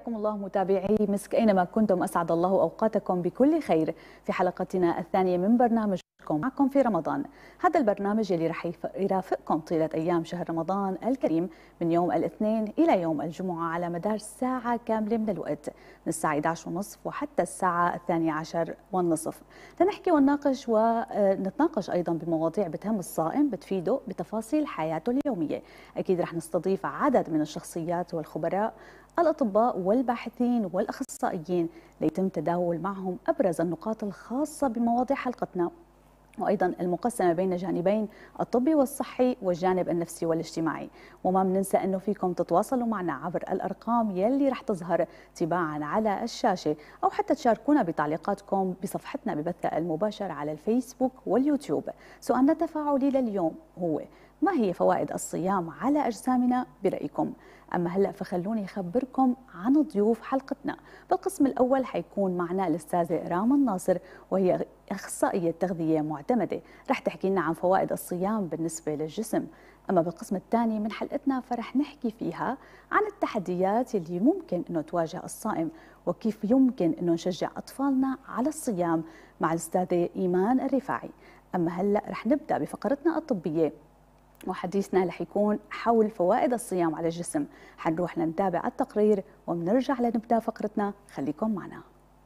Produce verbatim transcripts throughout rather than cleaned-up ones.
حياكم الله متابعي مسك أينما كنتم، أسعد الله أوقاتكم بكل خير في حلقتنا الثانية من برنامجكم معكم في رمضان. هذا البرنامج اللي رح يرافقكم طيلة أيام شهر رمضان الكريم من يوم الاثنين إلى يوم الجمعة على مدار ساعة كاملة من الوقت، من الساعة إحدى عشر ونصف وحتى الساعة الثانية عشر والنصف، لنحكي ونناقش ونتناقش أيضا بمواضيع بتهم الصائم بتفيده بتفاصيل حياته اليومية. أكيد رح نستضيف عدد من الشخصيات والخبراء الأطباء والباحثين والأخصائيين ليتم تداول معهم أبرز النقاط الخاصة بمواضيع حلقتنا، وأيضا المقسمة بين جانبين الطبي والصحي والجانب النفسي والاجتماعي. وما بننسى أنه فيكم تتواصلوا معنا عبر الأرقام يلي رح تظهر تباعا على الشاشة، أو حتى تشاركونا بتعليقاتكم بصفحتنا ببث المباشر على الفيسبوك واليوتيوب. سؤالنا التفاعلي لليوم هو: ما هي فوائد الصيام على أجسامنا برأيكم؟ أما هلأ فخلوني أخبركم عن ضيوف حلقتنا. بالقسم الأول حيكون معنا الأستاذة راما الناصر، وهي أخصائية تغذية معتمدة، رح تحكي لنا عن فوائد الصيام بالنسبة للجسم. أما بالقسم الثاني من حلقتنا فرح نحكي فيها عن التحديات اللي ممكن أنه تواجه الصائم، وكيف يمكن أنه نشجع أطفالنا على الصيام مع الأستاذة إيمان الرفاعي. أما هلأ رح نبدأ بفقرتنا الطبية، وحديثنا رح يكون حول فوائد الصيام على الجسم. حنروح لنتابع التقرير وبنرجع لنبدأ فقرتنا، خليكم معنا.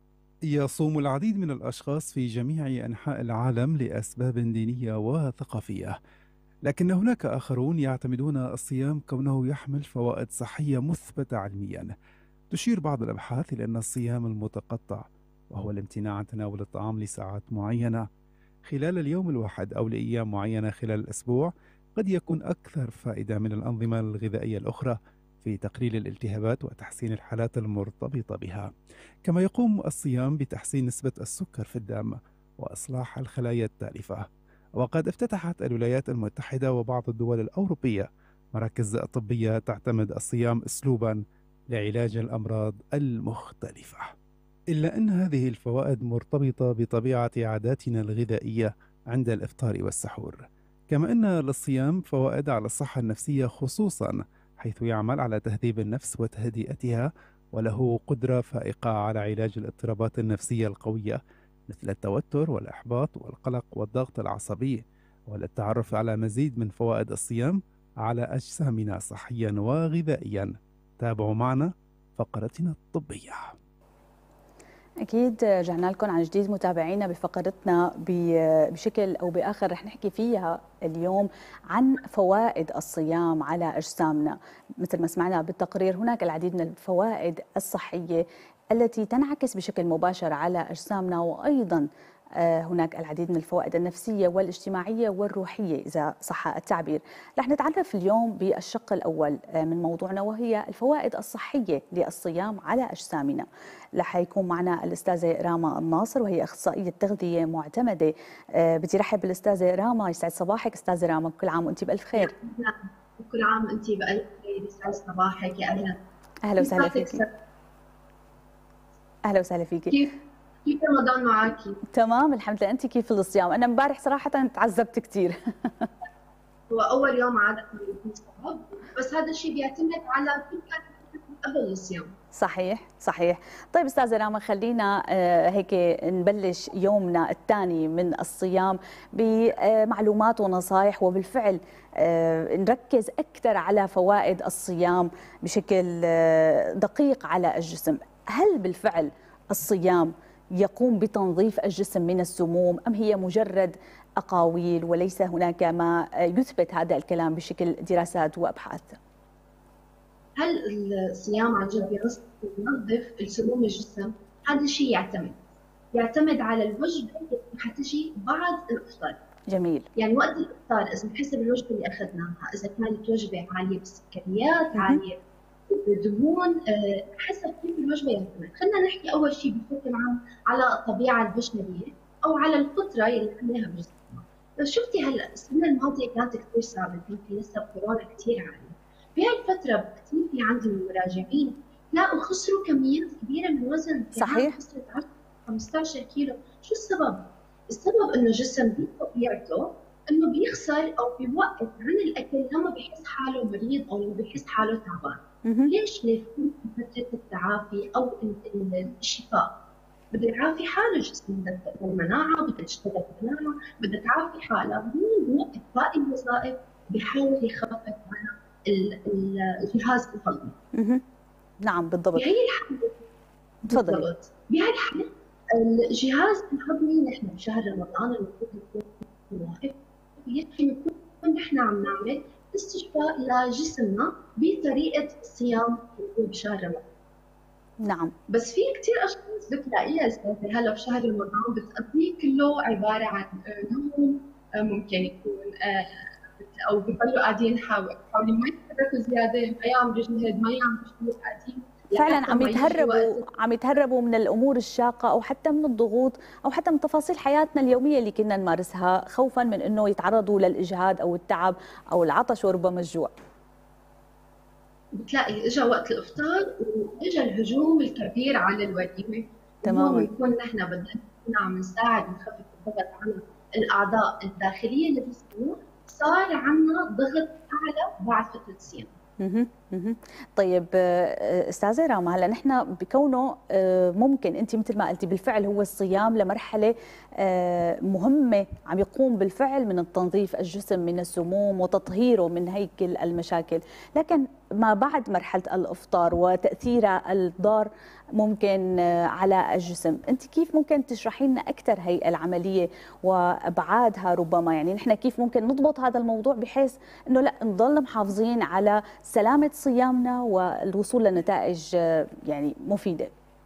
يصوم العديد من الأشخاص في جميع أنحاء العالم لأسباب دينية وثقافية، لكن هناك آخرون يعتمدون الصيام كونه يحمل فوائد صحية مثبتة علميا. تشير بعض الأبحاث إلى أن الصيام المتقطع، وهو الامتناع عن تناول الطعام لساعات معينة خلال اليوم الواحد أو لأيام معينة خلال الأسبوع، قد يكون أكثر فائدة من الأنظمة الغذائية الأخرى في تقليل الالتهابات وتحسين الحالات المرتبطة بها. كما يقوم الصيام بتحسين نسبة السكر في الدم وإصلاح الخلايا التالفة. وقد افتتحت الولايات المتحدة وبعض الدول الأوروبية مراكز طبية تعتمد الصيام أسلوبا لعلاج الأمراض المختلفة. إلا أن هذه الفوائد مرتبطة بطبيعة عاداتنا الغذائية عند الإفطار والسحور. كما أن للصيام فوائد على الصحة النفسية خصوصا، حيث يعمل على تهذيب النفس وتهدئتها، وله قدرة فائقة على علاج الاضطرابات النفسية القوية مثل التوتر والإحباط والقلق والضغط العصبي. وللتعرف على مزيد من فوائد الصيام على أجسامنا صحيا وغذائيا، تابعوا معنا فقرتنا الطبية. أكيد رجعنا لكم عن جديد متابعينا بفقرتنا بشكل أو بآخر. رح نحكي فيها اليوم عن فوائد الصيام على أجسامنا. مثل ما سمعنا بالتقرير، هناك العديد من الفوائد الصحية التي تنعكس بشكل مباشر على أجسامنا، وأيضا هناك العديد من الفوائد النفسية والاجتماعية والروحية إذا صح التعبير. رح نتعرف اليوم بالشق الأول من موضوعنا، وهي الفوائد الصحية للصيام على أجسامنا. رح يكون معنا الأستاذة راما الناصر، وهي أخصائية تغذية معتمدة. بدي رحب بالأستاذة راما. يسعد صباحك أستاذة راما، كل عام وأنت بألف خير. كل عام وأنت بألف خير، يسعد صباحك. يا أهلا. أهلا وسهلا فيكي. أهلا وسهلا فيكي. كيف كيف رمضان معاكي؟ تمام الحمد لله. أنت كيف الصيام؟ أنا امبارح صراحة تعذبت كثير. هو أول يوم عادة بيكون صعب، بس هذا الشيء بيعتمد على كل كان قبل الصيام. صحيح صحيح. طيب أستاذة راما، خلينا هيك نبلش يومنا الثاني من الصيام بمعلومات ونصائح، وبالفعل نركز أكثر على فوائد الصيام بشكل دقيق على الجسم. هل بالفعل الصيام يقوم بتنظيف الجسم من السموم، أم هي مجرد أقاويل وليس هناك ما يثبت هذا الكلام بشكل دراسات وأبحاث؟ هل الصيام عن جد بينظف السموم الجسم؟ هذا الشيء يعتمد يعتمد على الوجبة اللي حتجي بعد الإفطار. جميل. يعني وقت الإفطار إذا بحسب الوجبة اللي أخذناها، إذا كانت وجبة عالية بالسكريات، عالية بالدهون، حسب كيف الوجبة يعتمد. خلينا نحكي أول شيء بشكل عام على الطبيعة البشرية أو على الفترة اللي عملها بجسمنا. لو شفتي هلا السنة الماضية كانت كثير صعبة، كان في لسه كورونا كثير عالية. بهالفترة كثير في عندي مراجعين لاقوا خسروا كميات كبيرة من الوزن. صحيح. خسرت عشرة خمسة عشر كيلو. شو السبب؟ السبب إنه الجسم بطبيعته إنه بيخسر أو بيوقف عن الأكل لما بيحس حاله مريض أو لما بيحس حاله تعبان. ليش؟ ليه في فترة التعب. التعافي أو الشفاء. بدها تعافي حاله الجسم، بدها المناعة، بدها تشتغل المناعة، بدها تعافي حالها، بدون يوقف باقي الوظائف بيحاول يخفف على الجهاز الهضمي. نعم بالضبط. بهي الحالة تفضلي. بهي الحالة الجهاز الهضمي نحن بشهر رمضان المفروض يكون واقف، يكفي نكون نحن عم نعمل استشفاء لجسمنا بطريقة الصيام بشهر رمضان. نعم. بس في كثير اشخاص بتلاقيها استاذه هلا بشهر رمضان بتقضيه كله عباره عن نوم، ممكن يكون او بضلوا قاعدين حاولين ما يتحركوا زياده، ما يعملوا جهد، ما يعملوا شيء، قاعدين فعلا عم يتهربوا عم يتهربوا من الامور الشاقه او حتى من الضغوط او حتى من تفاصيل حياتنا اليوميه اللي كنا نمارسها خوفا من انه يتعرضوا للاجهاد او التعب او العطش وربما الجوع. بتلاقي اجى وقت الافطار واجى الهجوم الكبير على الوليمه. تماما. بنكون نحن بدنا نكون عم نساعد نخفف الضغط على الاعضاء الداخليه لجسمنا، صار عندنا ضغط اعلى بعد فتره الصيام. اها اها طيب استاذه راما، هلا نحن بكونه ممكن انت مثل ما قلتي بالفعل هو الصيام لمرحله مهمه عم يقوم بالفعل من التنظيف الجسم من السموم وتطهيره من هيكل المشاكل، لكن ما بعد مرحله الافطار وتاثيرها الضار ممكن على الجسم، انت كيف ممكن تشرحي لنا اكثر هي العمليه وابعادها ربما؟ يعني نحن كيف ممكن نضبط هذا الموضوع بحيث انه لا نضل محافظين على سلامه صيامنا والوصول لنتائج يعني مفيده.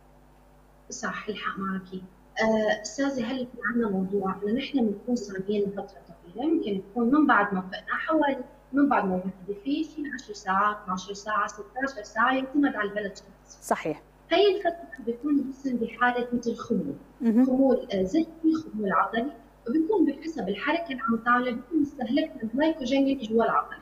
صح، الحق معك. استاذه هلا في عندنا موضوع انه نحن بنكون صايمين لفتره طويله، ممكن يكون من بعد ما فقنا حوالي من بعد ما نهدي في شيء عشر ساعات، اثنعش ساعه، ستة عشر ساعه، يعتمد على البلد. صحيح. هي الفترة بيكون الجسم بحالة مثل خمول، خمول ذهني، خمول عضلي، وبيكون بحسب الحركة اللي عم تعملها بيكون مستهلك الجلايكوجين اللي جوا العضلة.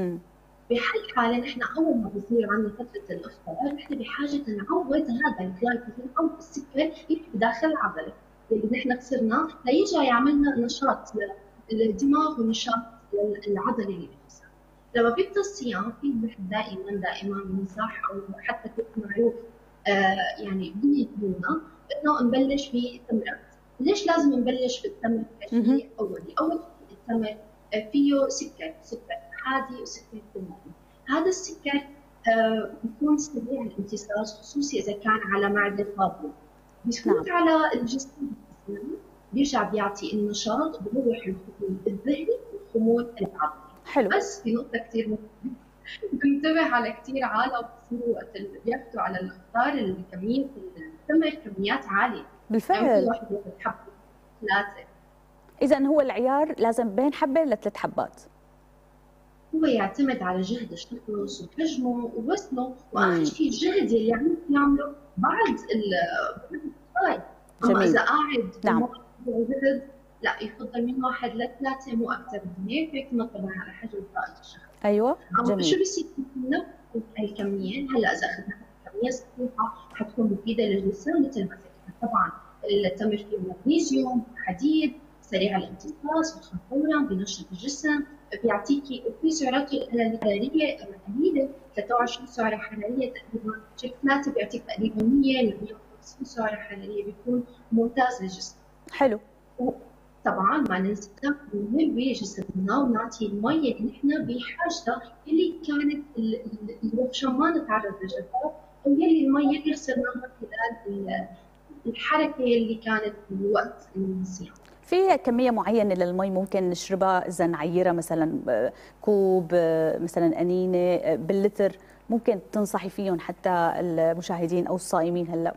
بهالحالة نحن أول ما بصير عندنا فترة الإفطار نحن بحاجة نعوض هذا الجلايكوجين أو السكر اللي بداخل العضلة اللي نحن خسرناه ليرجع يعمل لنا نشاط للدماغ ونشاط العضلة اللي بنفسها. لما بيبدأ الصيام في دائما دائما بنصح أو حتى تكون معروف آه يعني بيدينا انه نبلش بالتمرات. ليش لازم نبلش بالتمر كشيء اولي؟ اول شيء التمر فيه سكر، سكر حادي وسكر ثانوي. هذا السكر آه بيكون سريع الامتصاص، خصوصي اذا كان على معده فاضيه. بيفوت نعم. على الجسم بيرجع بيعطي النشاط، بيروح الخمول الذهني والخمول العضلي. حلو. بس في نقطه كثير مهمه، بنتبه على كثير عالم بصيروا وقت اللي بياخذوا على الافطار كميه التمر كميات عاليه. بالفعل. يعني كل واحد ياخذ حبه ثلاثه. اذا هو العيار لازم بين حبه لثلاث حبات. هو يعتمد على جهد الشخص وحجمه ووزنه، واخر شيء الجهد اللي عم يعمله بعد الافطار. اما اذا قاعد نعم. جهد لا، يفضل من واحد لثلاثه مو اكثر من هيك، بيعتمد طبعا على حجم طاقه الشخص. ايوه جميل. شو بيصير نفس الكميه؟ هلا اذا اخذنا كميه صحيحه حتكون مفيده للجسم مثل ما ذكرنا. طبعا التمر فيه مغنيسيوم، حديد، سريع الامتصاص، بيدخل فورا، بينشط الجسم، بيعطيكي في سعرات الحراريه قليله، ثلاثة وعشرين سعره حراريه تقريبا، شيء ثلاثه بيعطيك تقريبا مية ل مية وخمسين سعره حراريه، بيكون ممتاز للجسم. حلو. طبعا ما ننسى نروي جسمنا ونعطي المي اللي نحن بحاجتها، اللي كانت عشان ما نتعرض للجفاف، او يلي المي اللي خسرناها خلال الحركه اللي كانت بوقت الصيام. في كميه معينه للمي ممكن نشربها اذا نعيرها مثلا كوب، مثلا انينه باللتر، ممكن تنصحي فيهم حتى المشاهدين او الصائمين هلا؟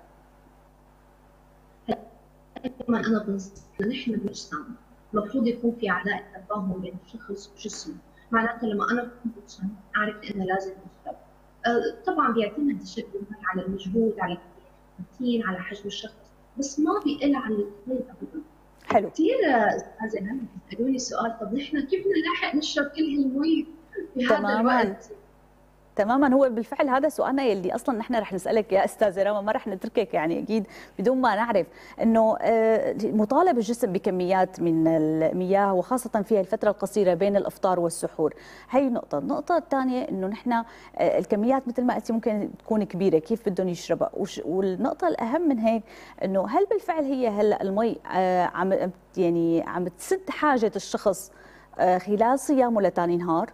دائما انا بنصح نحن بنجسم المفروض يكون في علاقه تفاهم بين الشخص وجسمه، معناته لما انا بكون بجسم اعرف انه لازم اشرب. أه طبعا بيعتمد الشرب على المجهود، على الروتين، على حجم الشخص، بس ما بيقل عن الاثنين ابدا. حلو. كثير استاذه هنا بيسالوني سؤال، طب نحن كيف نلحق نشرب كل هالمي بهذا الوقت؟ تماما. هو بالفعل هذا سؤالنا يلي اصلا نحن رح نسالك يا استاذه راما، ما رح نتركك يعني اكيد بدون ما نعرف انه مطالب الجسم بكميات من المياه وخاصه في الفتره القصيره بين الافطار والسحور. هي نقطه. النقطه الثانيه انه نحن الكميات مثل ما قلتي ممكن تكون كبيره، كيف بدهم يشربها. والنقطه الاهم من هيك انه هل بالفعل هي هلا المي عم يعني عم تسد حاجه الشخص خلال صيامه لثاني نهار؟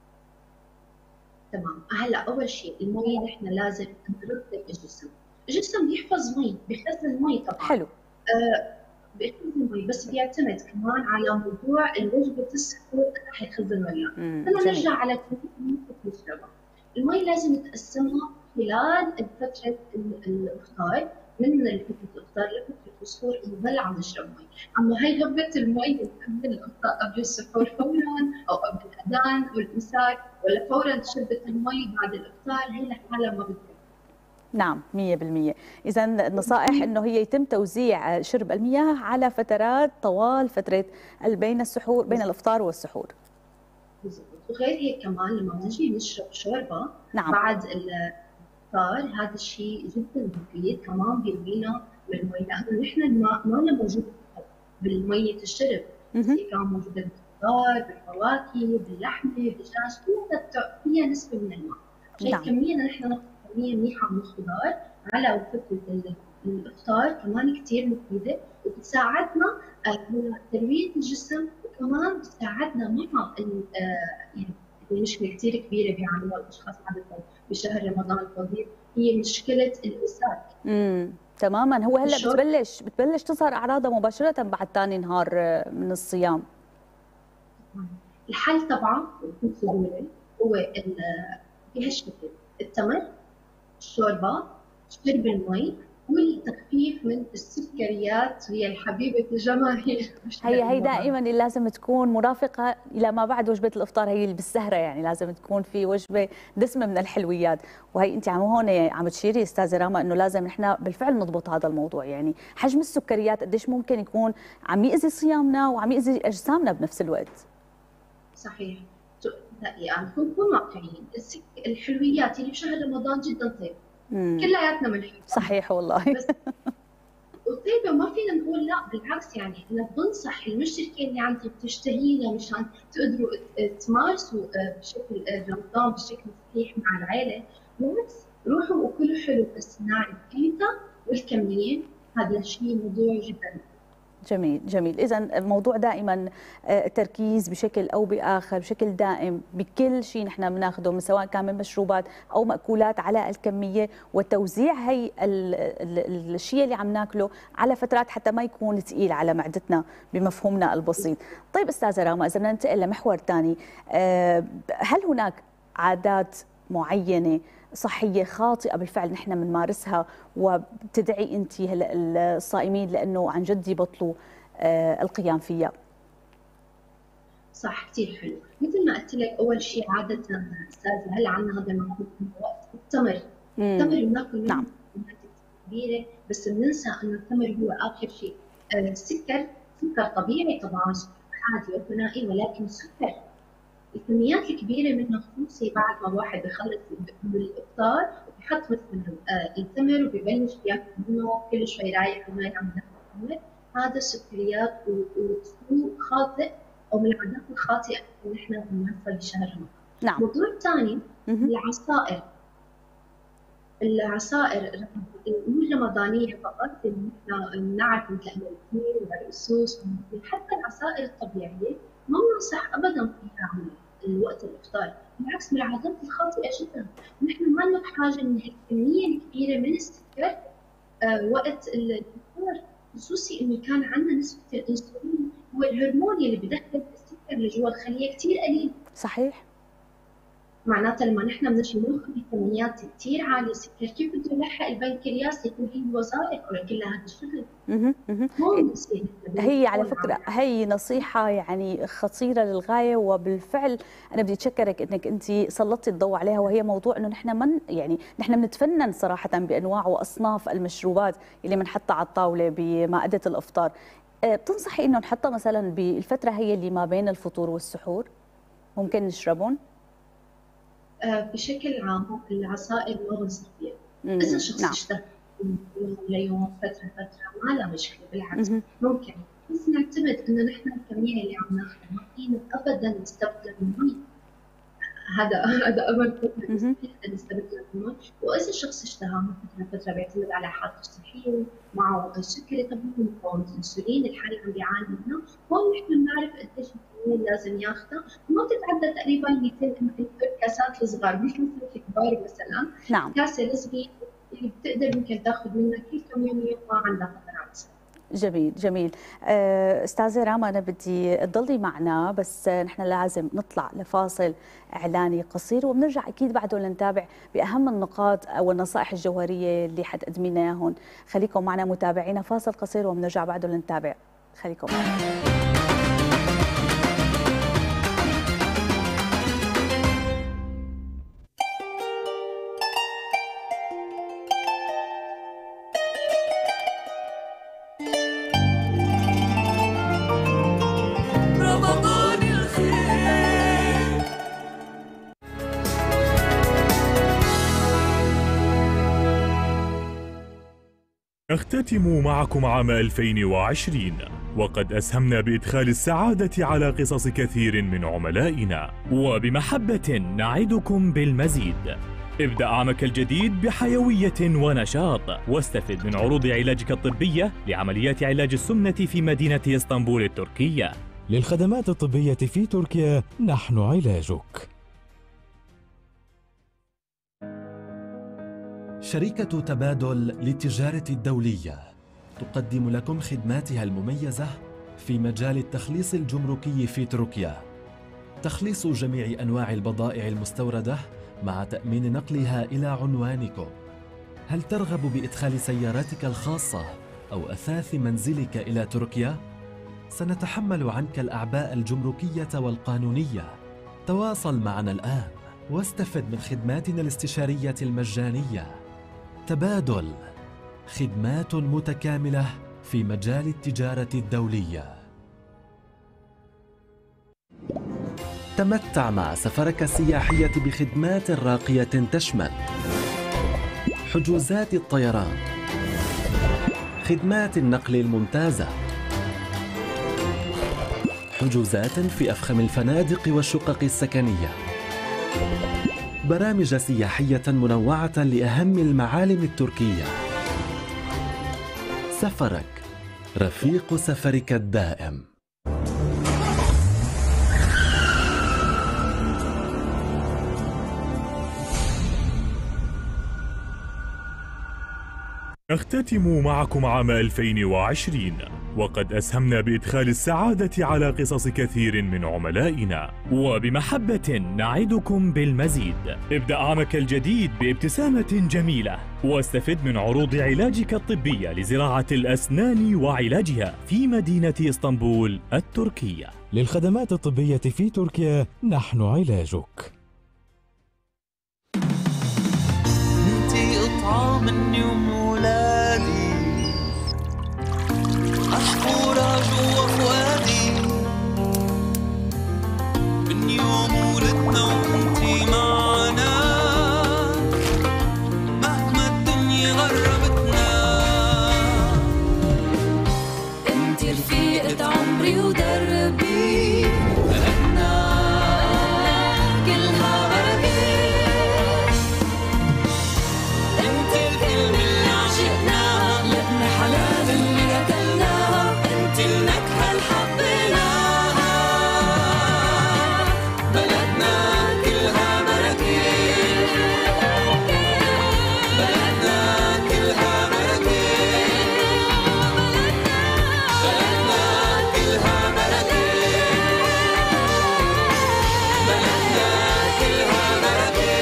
تمام. هلا اول شيء المي نحن لازم نرطب الجسم، الجسم بيحفظ مي، بيخزن مي طبعا. حلو. آه بيخزن مي، بس بيعتمد كمان على موضوع الوجبه السحور حيخزن ولا لا. خلينا نرجع على كميه المي اللي بنشربها. المي لازم نتقسمها خلال فتره الافطار، من فتره الافطار لفتره السحور نضل عم نشرب مي. اما هي غبه المي قبل الافطار، قبل السحور فورا او قبل الاذان والامساك، ولا فورا شربت المي بعد الافطار، هي لحالها ما بتكفي. نعم مية بالمية. إذا النصائح أنه هي يتم توزيع شرب المياه على فترات طوال فترة بين السحور، بين الإفطار والسحور. بالضبط. وغير هيك كمان لما نجي نشرب شوربة نعم. بعد الإفطار، هذا الشيء جدا مفيد، كمان بيروينا من المي، لأنه نحن الماء ما له موجود بالمية الشرب، بس كان موجود بالخضار، بالفواكه، باللحمة، بالدجاج، كلها فيها نسبة من الماء. عشان نعم. كمية نحن ناخذ كمية منيحة من الخضار على فترة الإفطار كمان كثير مفيدة، وبتساعدنا على تروية الجسم، وكمان بتساعدنا مع يعني المشكلة كثير كبيرة بيعانوها الأشخاص عادة بشهر رمضان الفضيل، هي مشكلة الإمساك. امم تماما. هو هلا بتبلش بتبلش تظهر أعراضها مباشرة بعد ثاني نهار من الصيام. الحل طبعا بكل سهولة هو بهالشكل: التمر، الشوربة، شرب المي، والتخفيف من السكريات هي الحبيبة الجماهير. هي هي دائما اللي لازم تكون مرافقة إلى ما بعد وجبة الإفطار، هي اللي بالسهرة يعني لازم تكون في وجبة دسمة من الحلويات. وهي أنت عم هون عم تشيري أستاذة راما إنه لازم نحن بالفعل نضبط هذا الموضوع، يعني حجم السكريات قديش ممكن يكون عم يأذي صيامنا وعم يأذي أجسامنا بنفس الوقت. صحيح. يعني نكون واقعيين، الحلويات اللي بشهر رمضان جدا طيبة، كلياتنا بنحبها. صحيح والله. بس وطيبة ما فينا نقول لا، بالعكس يعني أنا بنصح المشتركين اللي عندي بتشتهينا مشان تقدروا تمارسوا بشكل رمضان بشكل صحيح مع العائلة، بالعكس روحوا وكلوا حلو، بس نعرف إمتى والكمية، هذا الشيء موضوع جدا جميل جميل. إذا الموضوع دائما التركيز بشكل أو بآخر بشكل دائم بكل شيء نحن بناخده، سواء كان من مشروبات أو مأكولات، على الكمية وتوزيع هي الشيء اللي عم ناكله على فترات حتى ما يكون ثقيل على معدتنا بمفهومنا البسيط. طيب أستاذة راما، إذا بدنا ننتقل لمحور ثاني، هل هناك عادات معينة صحية خاطئة بالفعل نحن بنمارسها وبتدعي أنت هلا الصائمين لأنه عن جد يبطلوا القيام فيها؟ صح، كثير حلو. مثل ما قلت لك أول شيء عادة أستاذة هلا عندنا هذا الموضوع وقت التمر، التمر بناكل نعم كبيرة، بس بننسى إنه التمر هو آخر شيء. السكر سكر طبيعي طبعا، عادي وثنائي، ولكن سكر الكميات الكبيرة منه، خصوصي بعد ما الواحد بخلص بالإفطار وبيحط مثلا التمر وبيبلش ياكل منه كل شوي رايح وما عم ياكل، هذا سكريات وسلوك خاطئ أو من العادات الخاطئة اللي نحن بنمارسها بشهر رمضان. نعم. موضوع ثاني العصائر. العصائر مو رمضانية فقط، نحن نعرف مثل النعناع والرؤوس، حتى العصائر الطبيعية ما بننصح أبدا فيها عن وقت الإفطار، بالعكس من العادات الخاطئة جدا. نحن ما لنا بحاجة من الكمية الكبيرة من السكر آه وقت الإفطار، خصوصي إنه كان عندنا نسبة الأنسولين هو الهرمون اللي بدخل السكر لجوا الخلية كثير قليل. صحيح. معناتها لما نحن بدنا ناخذ كميات كثير عاليه سكر، كيف بده يلحق البنكرياس يكون هي الوظائف ولا كل هذا الشغل؟ هون بصير هي على فكره هي نصيحه يعني خطيره للغايه، وبالفعل انا بدي اتشكرك انك انت سلطتي الضوء عليها، وهي موضوع انه نحن من يعني نحن بنتفنن صراحه بانواع واصناف المشروبات اللي بنحطها على الطاوله بمائده الافطار. بتنصحي انه نحطها مثلا بالفتره هي اللي ما بين الفطور والسحور، ممكن نشربهم؟ بشكل عام العصائر ما بنصر فيها. إذا شخص نعم. اشتهى من يوم ليوم فترة فترة ما له مشكلة، بالعكس ممكن، بس نعتمد إنه نحن الكمية اللي عم ناخذها ما فينا أبداً نستبدل المي. هذا هذا أبداً مستحيل نستبدل المي. وإذا الشخص اشتهى من فترة فترة بيعتمد على حالته الصحية، معه السكري طبيعي، معه الأنسولين الحالة عم بيعاني منه، هون نحن بنعرف قديش الكمية اللي لازم ياخذها، وما بتتعدى تقريباً مئتين كاسات الصغار، مش مثل الكبار مثلاً. نعم. كاسة الصغيرة اللي بتقدر ممكن تاخذ منها كل كم يوم ما عندها خطر على الصحة. جميل جميل. أستاذة راما، أنا بدي تضلي معنا، بس نحن لازم نطلع لفاصل إعلاني قصير وبنرجع أكيد بعده لنتابع بأهم النقاط أو النصائح الجوهرية اللي حتقدمي لنا إياهم. خليكم معنا متابعينا، فاصل قصير وبنرجع بعده لنتابع. خليكم معنا. نختتم معكم عام ألفين وعشرين، وقد أسهمنا بإدخال السعادة على قصص كثير من عملائنا، وبمحبة نعدكم بالمزيد. ابدأ عامك الجديد بحيوية ونشاط، واستفد من عروض علاجك الطبية لعمليات علاج السمنة في مدينة اسطنبول التركية. للخدمات الطبية في تركيا نحن علاجك. شركة تبادل للتجارة الدولية تقدم لكم خدماتها المميزة في مجال التخليص الجمركي في تركيا. تخليص جميع أنواع البضائع المستوردة مع تأمين نقلها إلى عنوانكم. هل ترغب بإدخال سيارتك الخاصة أو أثاث منزلك إلى تركيا؟ سنتحمل عنك الأعباء الجمركية والقانونية. تواصل معنا الآن واستفد من خدماتنا الاستشارية المجانية. تبادل، خدمات متكاملة في مجال التجارة الدولية. تمتع مع سفرك السياحية بخدمات راقية تشمل حجوزات الطيران، خدمات النقل الممتازة، حجوزات في أفخم الفنادق والشقق السكنية، برامج سياحية منوعة لأهم المعالم التركية. سفرك رفيق سفرك الدائم. نختتم معكم عام ألفين وعشرين، وقد أسهمنا بإدخال السعادة على قصص كثير من عملائنا، وبمحبة نعدكم بالمزيد. ابدأ عامك الجديد بابتسامة جميلة، واستفد من عروض علاجك الطبية لزراعة الأسنان وعلاجها في مدينة اسطنبول التركية. للخدمات الطبية في تركيا نحن علاجك. انتي قطعة من يوم ولادي، محفورة جوا فؤادي، من يوم ولدنا وانتي معنا، مهما الدنيا غربتنا. انتي رفيقة عمري ودربي، بلدنا كلها بركة. انتي الكلمة اللي عشقناها، لبنة حلال اللي أكلناها، انتي النكهة اللي حبيناها. بلدنا كلها بركة، بلدنا كلها بركة، بلدنا كلها بركة، بلدنا كلها بركة.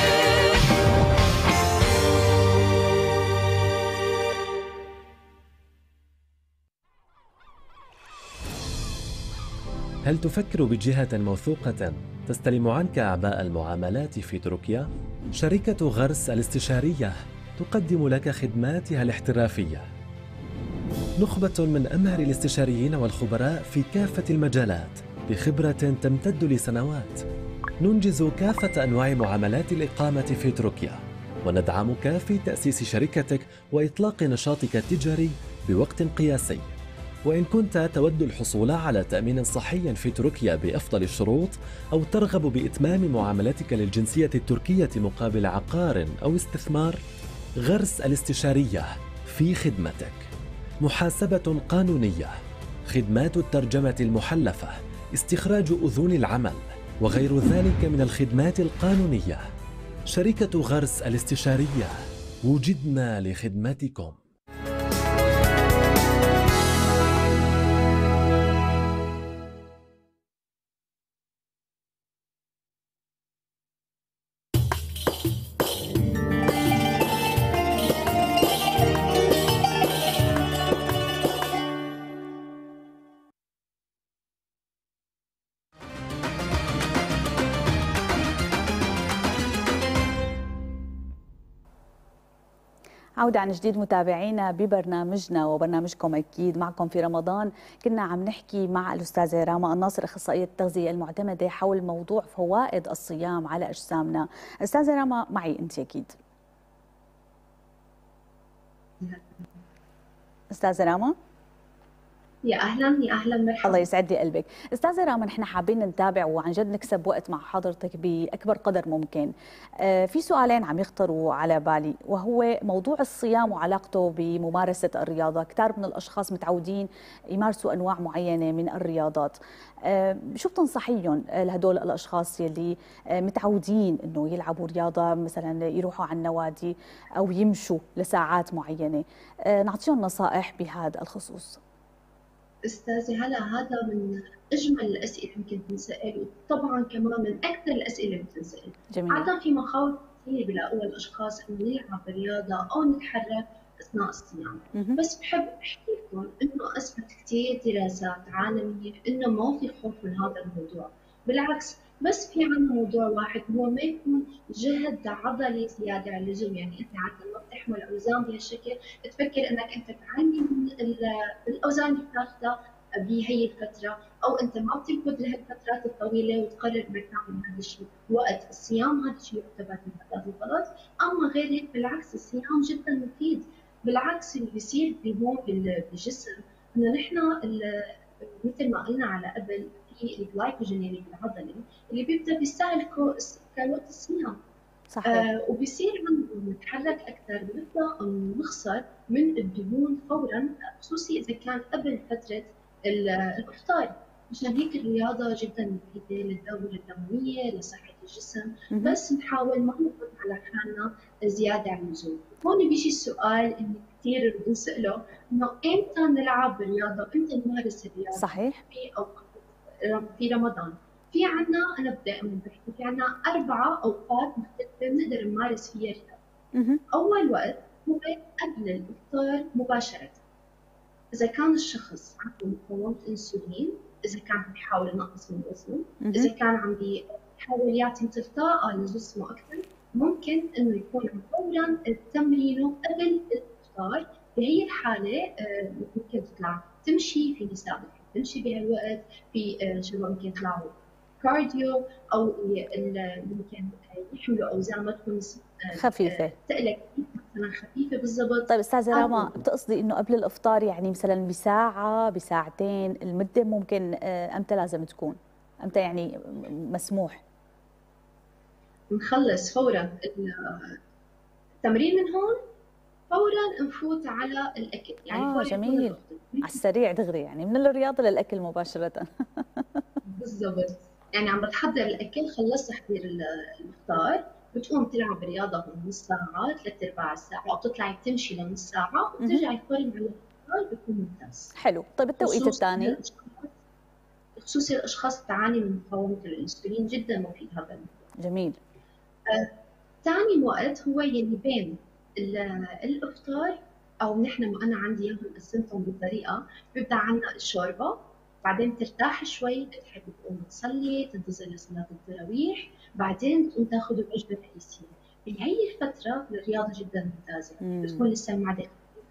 هل تفكر بجهة موثوقة تستلم عنك أعباء المعاملات في تركيا؟ شركة غرس الاستشارية تقدم لك خدماتها الاحترافية. نخبة من أمهر الاستشاريين والخبراء في كافة المجالات بخبرة تمتد لسنوات. ننجز كافة أنواع معاملات الإقامة في تركيا، وندعمك في تأسيس شركتك وإطلاق نشاطك التجاري بوقت قياسي. وإن كنت تود الحصول على تأمين صحي في تركيا بأفضل الشروط، أو ترغب بإتمام معاملتك للجنسية التركية مقابل عقار أو استثمار، غرس الاستشارية في خدمتك. محاسبة قانونية، خدمات الترجمة المحلفة، استخراج أذون العمل، وغير ذلك من الخدمات القانونية. شركة غرس الاستشارية، وجدنا لخدمتكم. عودة عن جديد متابعينا ببرنامجنا وبرنامجكم أكيد معكم في رمضان. كنا عم نحكي مع الأستاذة راما الناصر أخصائية التغذية المعتمدة حول موضوع فوائد الصيام على أجسامنا. أستاذة راما معي أنت أكيد. أستاذة راما، يا اهلا يا اهلا مرحبا. الله يسعد لي قلبك. استاذه راما، نحن حابين نتابع وعن جد نكسب وقت مع حضرتك باكبر قدر ممكن. آه في سؤالين عم يخطروا على بالي، وهو موضوع الصيام وعلاقته بممارسه الرياضه. كثير من الاشخاص متعودين يمارسوا انواع معينه من الرياضات. آه شو بتنصحيهم لهدول الاشخاص يلي آه متعودين انه يلعبوا رياضه، مثلا يروحوا على النوادي او يمشوا لساعات معينه؟ آه نعطيهم نصائح بهذا الخصوص. استاذي هلا، هذا من اجمل الاسئله يمكن تنسال، وطبعا كمان من اكثر الاسئله اللي بتنسال. جميل. عاده في مخاوف كثير بلاقوها الاشخاص انه نلعب رياضه او نتحرك اثناء الصيام، بس بحب احكي لكم انه اثبت كثير دراسات عالميه انه ما في خوف من هذا الموضوع، بالعكس. بس في عندنا موضوع واحد، هو ما يكون جهد عضلي زياده عن اللزوم. يعني انت عاده ما بتحمل اوزان بهالشكل تفكر انك انت تعاني من الاوزان اللي بتاخذها بهي الفتره، او انت ما بتركض لهالفترات الطويله وتقرر انك تعمل هذا الشيء وقت الصيام. هذا الشيء يعتبر من العادات الغلط. اما غير هيك بالعكس، الصيام جدا مفيد. بالعكس اللي بيصير بهون بالجسم انه نحن مثل ما قلنا على قبل، في الجلايكوجين اللي بالعضله اللي بيبدا بيستهلك كوقت الصيام. صحيح. آه وبصير عم نتحرك اكثر، بنبدا نخسر من الدهون فورا، خصوصي اذا كان قبل فتره الافطار. مشان هيك الرياضه جدا مفيده للدوره الدمويه، لصحه الجسم، بس نحاول ما نضغط على حالنا زياده عن اللزوم. هون بيجي السؤال اللي كثير بنساله، انه امتى نلعب رياضه، امتى نمارس الرياضه؟ صحيح. في اوقات في رمضان في عنا، انا دائما بحكي في عنا اربعه اوقات مختلفه بنقدر نمارس فيها الرياضه. اول وقت هو قبل الافطار مباشره، اذا كان الشخص عنده مقاومه انسولين، اذا كان عم بيحاول ينقص من وزنه، اذا كان عم بيحاول يعطي مثل طاقه لجسمه اكثر، ممكن انه يكون عم فورا تمرينه قبل الافطار. بهي الحاله ممكن تطلع تمشي، في نساء تمشي بهالوقت، في شباب ممكن يطلعوا كارديو، او ممكن يحملوا اوزان ما تكون خفيفه ثقيله مثلا، خفيفه بالضبط. طيب استاذه راما، بتقصدي انه قبل الافطار يعني مثلا بساعه بساعتين، المده ممكن امتى لازم تكون؟ امتى يعني مسموح؟ نخلص فورا التمرين من هون، فورا نفوت على الاكل. يعني اه جميل، على السريع دغري، يعني من الرياضه للاكل مباشره. بالضبط. يعني عم بتحضر الاكل، خلصت تحضير الافطار، بتقوم تلعب رياضه نص ساعه، ثلاث ارباع ساعه، او تطلعي تمشي لنص ساعه وترجعي فورا على الافطار، بيكون ممتاز. حلو. طيب التوقيت الثاني؟ خصوصي الاشخاص تعاني من مقاومه الانسولين، جدا مفيد هذا الموضوع. جميل. ثاني آه، وقت هو يلي بين الافطار، او نحن ما انا عندي اياهم قسمتهم بطريقه، بيبدا عندنا الشوربه، بعدين ترتاح شوي، بتحب تقوم تصلي، تنتظر لصلاه التراويح، بعدين تقوم تاخذ الوجبه الرئيسيه. بهي الفتره الرياضه جدا ممتازه، بتكون لسه المعده خفيفه، بتكون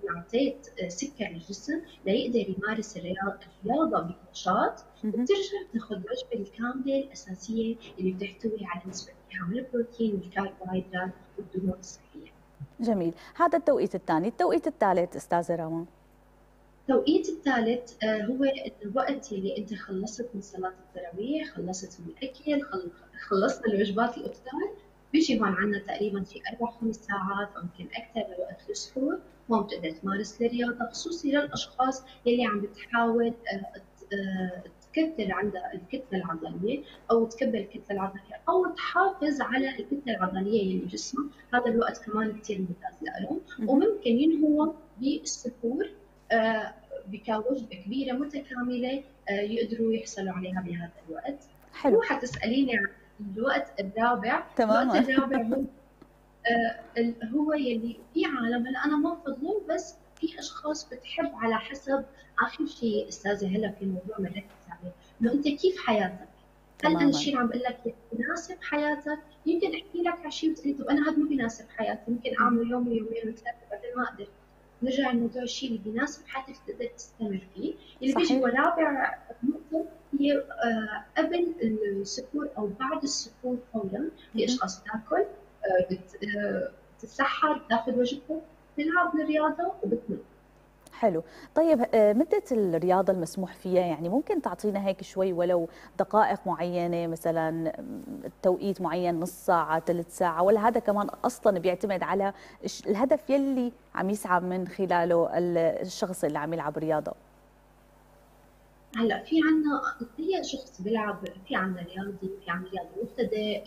أكون أعطيت سكر للجسم ليقدر يمارس الرياضة الرياضة بنشاط، وبترجع تاخذ الوجبة الكاملة الأساسية اللي بتحتوي على نسبة منها من البروتين والكربوهيدرات والدهون الصحية. جميل، هذا التوقيت الثاني. التوقيت الثالث أستاذة راما؟ التوقيت الثالث هو الوقت اللي أنت خلصت من صلاة التراويح، خلصت من الأكل، خلصنا الوجبات الإفطار، بيجي هون عنا تقريبا في أربع خمس ساعات أو يمكن أكثر لوقت السحور، هون بتقدر تمارس الرياضة، خصوصي للأشخاص يلي عم بتحاول تكتر عندها الكتلة العضلية أو تكبر الكتلة العضلية أو تحافظ على الكتلة العضلية اللي بجسمها. هذا الوقت كمان كثير ممتاز لهم، وممكن ينهوا بالسحور بكوجبة كبيرة متكاملة يقدروا يحصلوا عليها بهذا الوقت. حلو. حتسأليني عن الوقت الرابع. تماما. الوقت الرابع هو آه هو يلي في عالم، هلا انا ما بفضله، بس في اشخاص بتحب على حسب. اخر شيء استاذه هلا في موضوع بنركز عليه انه انت كيف حياتك. هل انا الشيء اللي عم بقول لك يناسب حياتك؟ يمكن احكي لك على شيء وتقولي طب انا هذا مو بيناسب حياتي، ممكن اعمل يوم ويومين وثلاثه بعدين ما اقدر. نرجع لموضوع الشيء اللي بيناسب حياتك تقدر تستمر فيه. اللي بيجي ورابع نقطه هي آه قبل السحور او بعد السحور فورا في اشخاص بتاكل بتتسحر، بتاخذ وجبتها، بتلعب الرياضه وبتنام. حلو. طيب مدة الرياضة المسموح فيها يعني ممكن تعطينا هيك شوي ولو دقائق معينة، مثلا توقيت معين، نص ساعة، ثلث ساعة، ولا هذا كمان أصلا بيعتمد على الهدف يلي عم يسعى من خلاله الشخص اللي عم يلعب رياضة؟ هلا في عنا هي شخص بيلعب، في عنا رياضي، في عنا رياضي مبتدئ،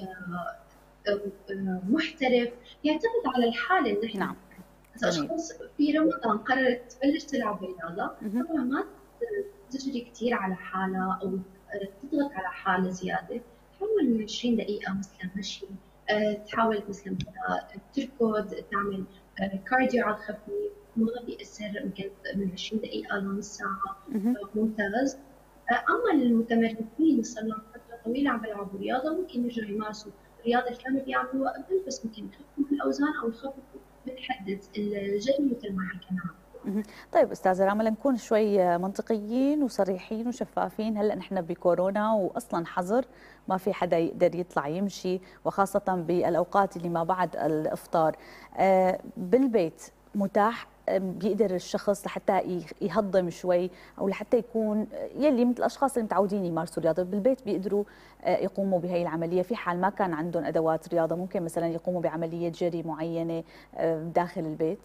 محترف، يعتمد على الحالة اللي نحن. نعم. إذا أشخاص في رمضان قررت تبلش تلعب رياضة، طبعا ما تجري كثير على حالها أو تضغط على حالها زيادة، تحاول من عشرين دقيقة مثلا مشي، تحاول مثلا تركض، تعمل كارديو على الخفيف، ما بيأثر، يمكن من عشرين دقيقة لنص ساعة، ممتاز. أما المتمرسين صار لهم فترة طويلة عم بيلعبوا رياضة، ممكن يرجعوا يمارسوا الرياضة اللي كانوا بيعملوها قبل، بس ممكن يخففوا من الأوزان أو يخففوا من حدة الجري مثل ما حكينا. طيب أستاذة راما، لنكون شوي منطقيين وصريحين وشفافين. هلا نحن بكورونا وأصلا حظر، ما في حدا يقدر يطلع يمشي، وخاصة بالأوقات اللي ما بعد الإفطار. بالبيت متاح بيقدر الشخص لحتى يهضم شوي او لحتى يكون يلي مثل الاشخاص اللي متعودين يمارسوا رياضه بالبيت بيقدروا يقوموا بهي العمليه، في حال ما كان عندهم ادوات رياضه ممكن مثلا يقوموا بعمليه جري معينه داخل البيت؟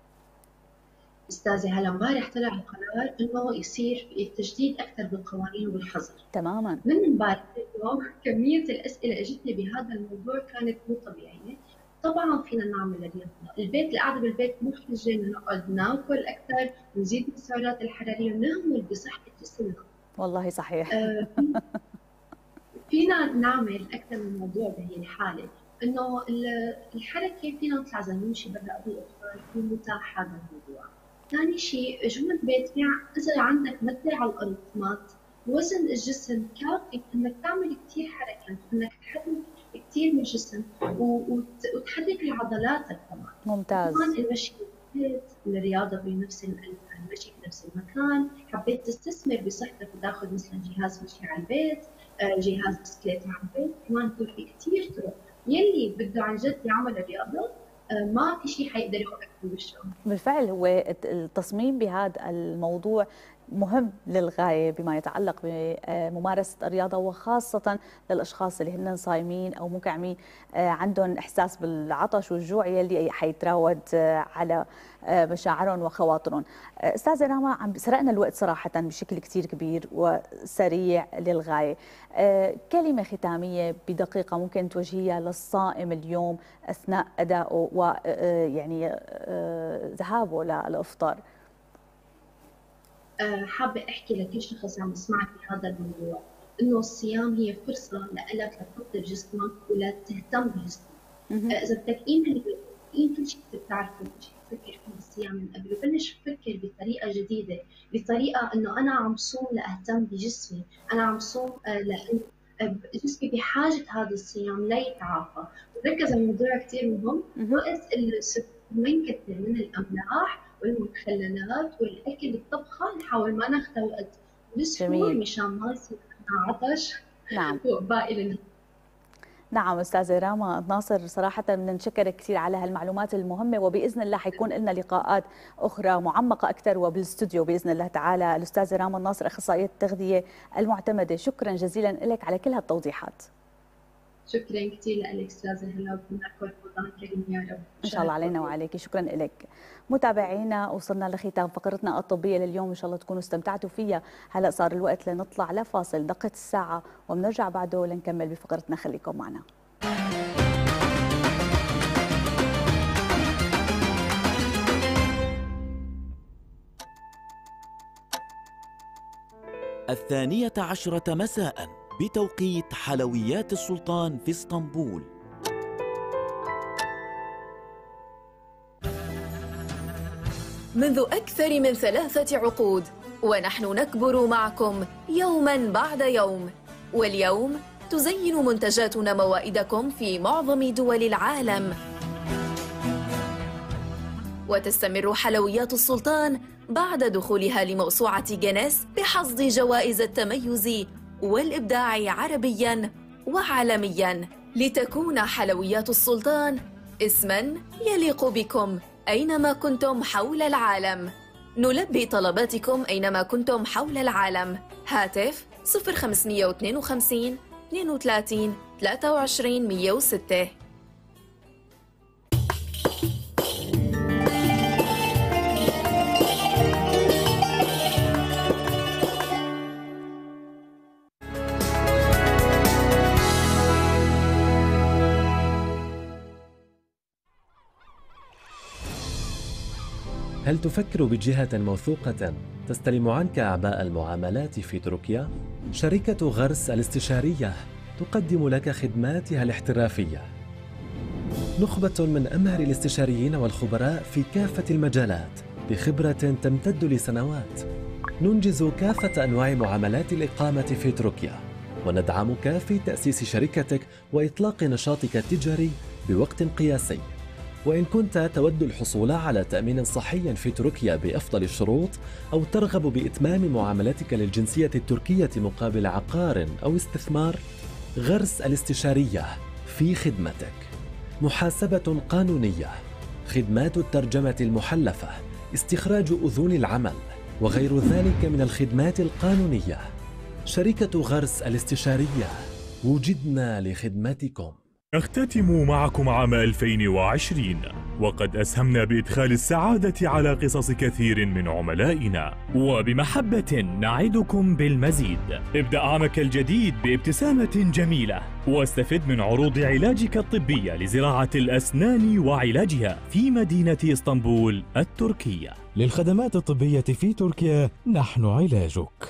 استاذه هلا امبارح طلع القرار انه يصير تجديد اكثر بالقوانين وبالحظر. تماما. من امبارح كميه الاسئله اجتني بهذا الموضوع كانت مو طبيعيه. طبعا فينا نعمل الرياضه، البيت القعده بالبيت محرجه انه نقعد ناكل اكثر ونزيد من السعرات الحراريه ونهمل بصحه جسمنا. والله صحيح. آه فينا نعمل اكثر من موضوع بهي الحاله، انه الحركه فينا نطلع زي نمشي برا قبل الافطار، في متاح هذا الموضوع. ثاني شيء جوا البيت في اذا عندك متر على الارض مات، وزن الجسم كافي انك تعمل كثير حركه، انك تحرك كثير من الجسم وتحرك عضلاتك كمان. ممتاز. كمان المشي بالبيت، الرياضه بنفس المشي بنفس المكان، حبيت تستثمر بصحتك وتاخذ مثلا جهاز مشي على البيت، جهاز بسكليت على البيت، كمان في كثير طرق. يلي بده عن جد يعمل الرياضه ما في شيء حيقدر يوقف بوشه. بالفعل هو التصميم بهذا الموضوع مهم للغاية بما يتعلق بممارسة الرياضة، وخاصة للأشخاص اللي هن صايمين أو ممكن عندهم إحساس بالعطش والجوع يلي حيتراود على مشاعرهم وخواطرهم. أستاذة راما، عم سرقنا الوقت صراحة بشكل كتير كبير وسريع للغاية. كلمة ختامية بدقيقة ممكن توجهيها للصائم اليوم أثناء أدائه ويعني ذهابه للإفطار؟ حابة أحكي لكل شخص عم يسمعك بهذا الموضوع إنه الصيام هي فرصة لك لتفضل جسمك ولا تهتم بجسمك. إذا بدك قيم قيم كل شيء بتعرفه، كل شيء تفكر فيه الصيام من قبل، وبلش تفكر بطريقة جديدة، بطريقة إنه أنا عم صوم لأهتم بجسمي، أنا عم صوم لأن جسمي بحاجة هذا الصيام ليتعافى. وركز على موضوع كثير مهم، وقت السكر ما ينكتر من الأملاح والمخللات والاكل الطبخه نحاول ما ناخذ وقت بالسحور مشان ما يصير عندنا عطش. نعم وباقي لنا. نعم أستاذة راما ناصر، صراحة بنشكرك كثير على هالمعلومات المهمة، وبإذن الله حيكون لنا لقاءات أخرى معمقة أكثر وبالاستوديو بإذن الله تعالى. الأستاذة راما ناصر أخصائية التغذية المعتمدة، شكرا جزيلا لك على كل هالتوضيحات. شكرا كثير لك أستاذة هلا، ونحو رمضان كريم يا رب. إن شاء الله علينا وعليك، شكرا لك. متابعينا وصلنا لختام فقرتنا الطبية لليوم، إن شاء الله تكونوا استمتعتوا فيها. هلا صار الوقت لنطلع لفاصل دقة الساعة وبنرجع بعده لنكمل بفقرتنا، خليكم معنا. الثانية عشرة مساء بتوقيت حلويات السلطان في اسطنبول. منذ أكثر من ثلاثة عقود ونحن نكبر معكم يوماً بعد يوم، واليوم تزين منتجاتنا موائدكم في معظم دول العالم، وتستمر حلويات السلطان بعد دخولها لموسوعة جينيس بحصد جوائز التميز والإبداع عربياً وعالمياً، لتكون حلويات السلطان اسماً يليق بكم أينما كنتم حول العالم. نلبي طلباتكم أينما كنتم حول العالم. هاتف صفر خمسمئة واثنين وخمسين اثنين وثلاثين ثلاثة وعشرين مئة وستة. هل تفكر بجهة موثوقة تستلم عنك أعباء المعاملات في تركيا؟ شركة غرس الاستشارية تقدم لك خدماتها الاحترافية. نخبة من أمهر الاستشاريين والخبراء في كافة المجالات بخبرة تمتد لسنوات. ننجز كافة أنواع معاملات الإقامة في تركيا، وندعمك في تأسيس شركتك وإطلاق نشاطك التجاري بوقت قياسي. وإن كنت تود الحصول على تأمين صحي في تركيا بأفضل الشروط، أو ترغب بإتمام معاملتك للجنسية التركية مقابل عقار أو استثمار، غرس الاستشارية في خدمتك. محاسبة قانونية، خدمات الترجمة المحلفة، استخراج أذون العمل، وغير ذلك من الخدمات القانونية. شركة غرس الاستشارية، وجدنا لخدمتكم. نختتم معكم عام ألفين وعشرين، وقد أسهمنا بإدخال السعادة على قصص كثير من عملائنا، وبمحبة نعدكم بالمزيد. ابدأ عامك الجديد بابتسامة جميلة، واستفد من عروض علاجك الطبية لزراعة الأسنان وعلاجها في مدينة اسطنبول التركية. للخدمات الطبية في تركيا نحن علاجك.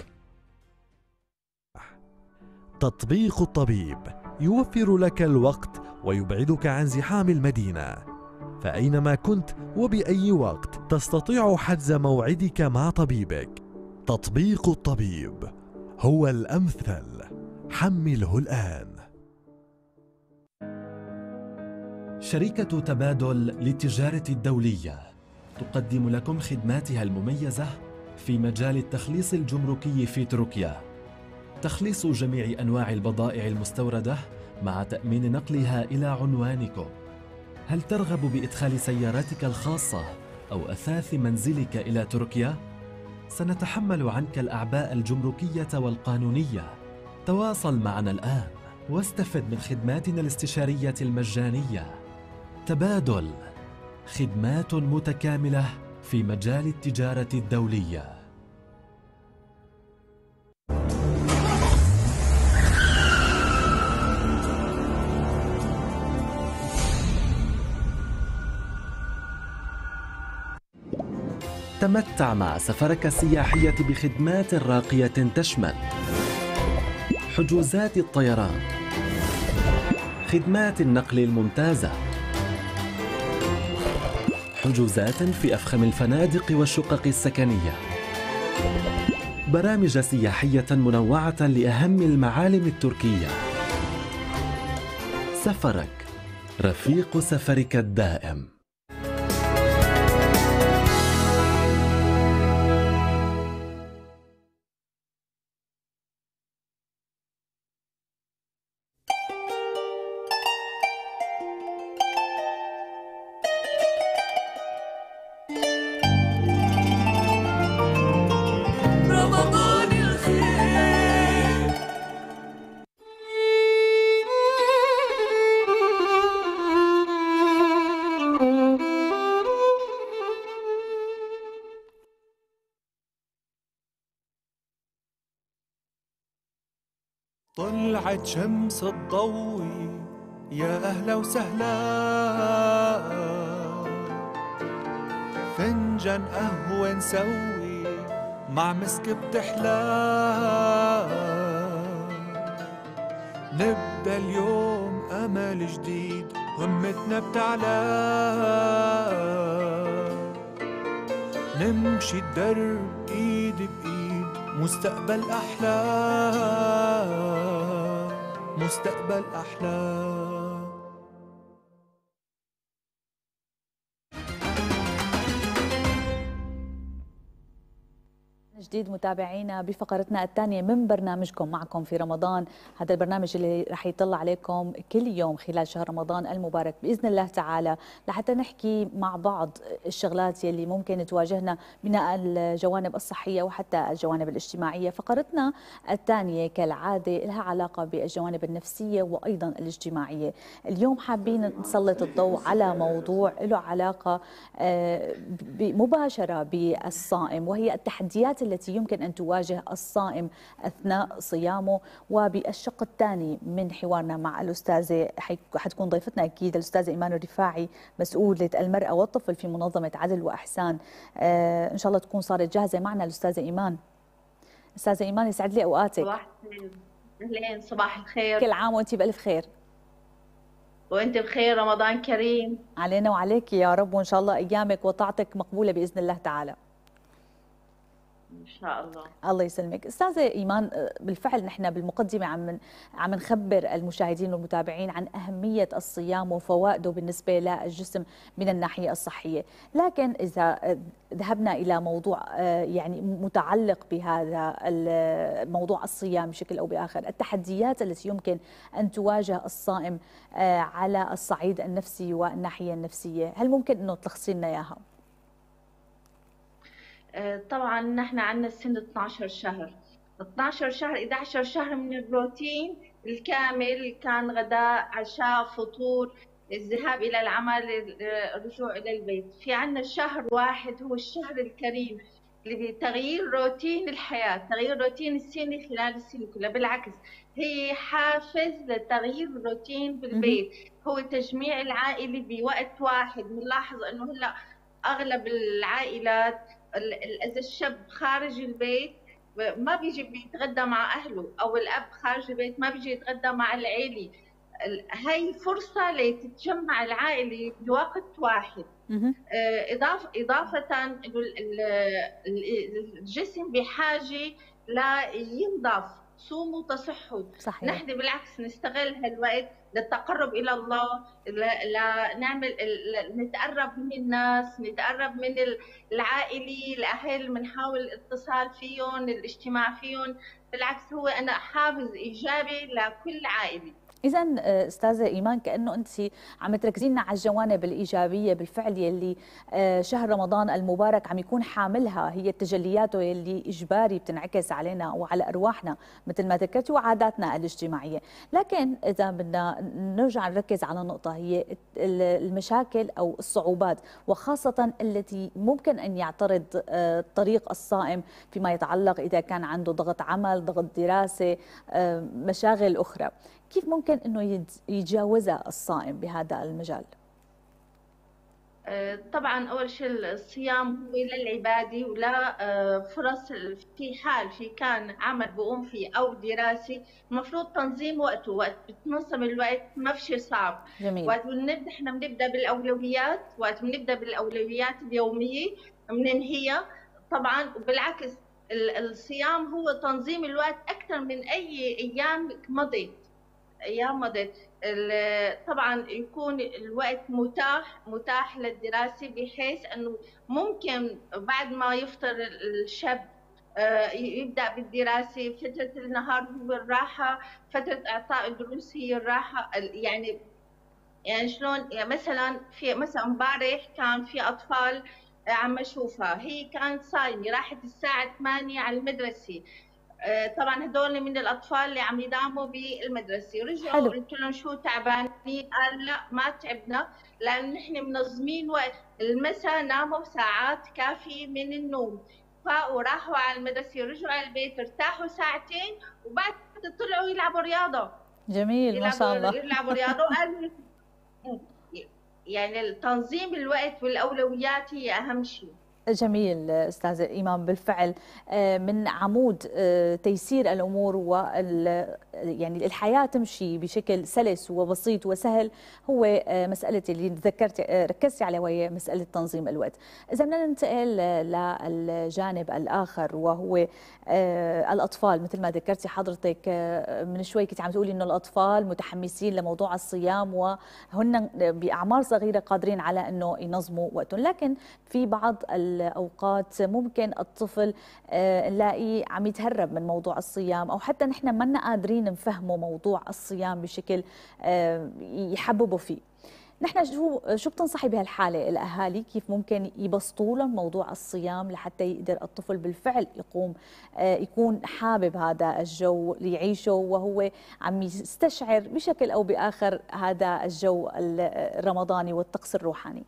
تطبيق الطبيب يوفر لك الوقت ويبعدك عن زحام المدينة، فأينما كنت وبأي وقت تستطيع حجز موعدك مع طبيبك. تطبيق الطبيب هو الأمثل، حمله الآن. شركة تبادل للتجارة الدولية تقدم لكم خدماتها المميزة في مجال التخليص الجمركي في تركيا. تخليص جميع أنواع البضائع المستوردة مع تأمين نقلها إلى عنوانكم. هل ترغب بإدخال سيارتك الخاصة أو أثاث منزلك إلى تركيا؟ سنتحمل عنك الأعباء الجمركية والقانونية. تواصل معنا الآن واستفد من خدماتنا الاستشارية المجانية. تبادل، خدمات متكاملة في مجال التجارة الدولية. تمتع مع سفرك السياحية بخدمات راقية تشمل حجوزات الطيران، خدمات النقل الممتازة، حجوزات في أفخم الفنادق والشقق السكنية، برامج سياحية منوعة لأهم المعالم التركية. سفرك رفيق سفرك الدائم. طلعت شمس الضوي يا أهلا وسهلا، فنجان قهوة نسوي مع مسك بتحلى، نبدأ اليوم أمل جديد همتنا بتعلى، نمشي الدرب إيد بإيد مستقبل أحلى، مستقبل أحلى. جديد متابعينا بفقرتنا الثانية من برنامجكم معكم في رمضان. هذا البرنامج اللي رح يطلع عليكم كل يوم خلال شهر رمضان المبارك بإذن الله تعالى، لحتى نحكي مع بعض الشغلات يلي ممكن تواجهنا من الجوانب الصحية وحتى الجوانب الاجتماعية. فقرتنا الثانية كالعادة لها علاقة بالجوانب النفسية وأيضا الاجتماعية. اليوم حابين نسلط الضوء على موضوع له علاقة مباشرة بالصائم، وهي التحديات التي يمكن أن تواجه الصائم أثناء صيامه. وبالشق الثاني من حوارنا مع الأستاذة حتكون ضيفتنا أكيد الأستاذة إيمان الرفاعي، مسؤولة المرأة والطفل في منظمة عدل وإحسان. آه إن شاء الله تكون صارت جاهزة معنا الأستاذة إيمان. أستاذة إيمان يسعد لي أوقاتك. صباح الخير. أهلين، صباح الخير. كل عام وأنت بألف خير. وأنت بخير، رمضان كريم علينا وعليك يا رب، وإن شاء الله أيامك وطاعتك مقبولة بإذن الله تعالى. إن شاء الله. الله يسلمك. أستاذة إيمان، بالفعل نحن بالمقدمة عم عم نخبر المشاهدين والمتابعين عن أهمية الصيام وفوائده بالنسبة للجسم من الناحية الصحية، لكن إذا ذهبنا إلى موضوع يعني متعلق بهذا الموضوع الصيام بشكل أو بآخر، التحديات التي يمكن أن تواجه الصائم على الصعيد النفسي والناحية النفسية، هل ممكن أنه تلخصي لنا إياها؟ طبعا نحن عندنا السن اثني عشر شهر، اثني عشر شهر، إحدى عشر شهر من الروتين الكامل، كان غداء عشاء فطور، الذهاب إلى العمل، الرجوع إلى البيت. في عندنا شهر واحد هو الشهر الكريم لتغيير روتين الحياة، تغيير روتين السنة خلال السنة كلها. بالعكس هي حافز لتغيير الروتين بالبيت، هو تجميع العائلة بوقت واحد. بنلاحظ إنه هلا أغلب العائلات إذا الشاب خارج البيت ما بيجي بيتغدى مع أهله، أو الأب خارج البيت ما بيجي يتغدى مع العيلة. هاي فرصة لتتجمع العائلة بوقت واحد. إضافة إضافة الجسم بحاجة لينضاف، صوموا تصحوا. صحيح. نحن بالعكس نستغل هالوقت للتقرب إلى الله، لنعمل نتقرب من الناس، نتقرب من العائلة، الأهل، بنحاول الاتصال فيهم، الاجتماع فيهم. بالعكس هو أنا حافز إيجابي لكل عائلة. إذا أستاذة إيمان، كأنه أنت عم تركزينا على الجوانب الإيجابية بالفعل يلي شهر رمضان المبارك عم يكون حاملها، هي تجلياته يلي إجباري بتنعكس علينا وعلى أرواحنا مثل ما ذكرتي وعاداتنا الاجتماعية. لكن إذا بدنا نرجع نركز على نقطة، هي المشاكل أو الصعوبات، وخاصة التي ممكن أن يعترض طريق الصائم فيما يتعلق إذا كان عنده ضغط عمل، ضغط دراسة، مشاغل أخرى. كيف ممكن أنه يتجاوزها الصائم بهذا المجال؟ طبعا أول شيء الصيام هو للعبادة ولا فرص. في حال في كان عمل بقوم فيه أو دراسة، المفروض تنظيم وقته، وقت بتنظم الوقت ما في شيء صعب. جميل. وقت بنبدأ احنا بنبدأ بالأولويات، وقت بنبدأ بالأولويات اليومية بننهيها. طبعا بالعكس الصيام هو تنظيم الوقت أكثر من أي أيام مضت. أيام مضت طبعا يكون الوقت متاح متاح للدراسة، بحيث أنه ممكن بعد ما يفطر الشاب يبدأ بالدراسة. فترة النهار هو الراحة، فترة إعطاء الدروس هي الراحة. يعني يعني شلون، يعني مثلا في مثلا امبارح كان في أطفال عم أشوفها، هي كانت صايمة، راحت الساعة ثمانية على المدرسة. طبعا هدول من الاطفال اللي عم يداوموا بالمدرسه، رجعوا قلت لهم شو تعبانين؟ قال لا ما تعبنا، لان نحن منظمين وقت المساء، ناموا ساعات كافيه من النوم، فاقوا راحوا على المدرسه، رجعوا على البيت ارتاحوا ساعتين، وبعد حتى طلعوا يلعبوا رياضه. جميل ما شاء الله. يلعبوا رياضه وقالوا يعني تنظيم الوقت والاولويات هي اهم شيء. جميل استاذ ايمان، بالفعل من عمود تيسير الامور وال يعني الحياه تمشي بشكل سلس وبسيط وسهل هو مساله اللي ذكرت ركزتي عليها وهي مساله تنظيم الوقت. اذا بدنا ننتقل للجانب الاخر وهو الاطفال، مثل ما ذكرتي حضرتك من شوي كنت عم تقولي انه الاطفال متحمسين لموضوع الصيام وهن باعمار صغيره قادرين على انه ينظموا وقتهم، لكن في بعض الأوقات ممكن الطفل نلاقيه عم يتهرب من موضوع الصيام، أو حتى نحن منا قادرين نفهمه موضوع الصيام بشكل يحببوا فيه. نحن شو شو بتنصحي بهالحالة الأهالي؟ كيف ممكن يبسطوا لهم موضوع الصيام لحتى يقدر الطفل بالفعل يقوم يكون حابب هذا الجو اللي يعيشه وهو عم يستشعر بشكل أو بآخر هذا الجو الرمضاني والطقس الروحاني؟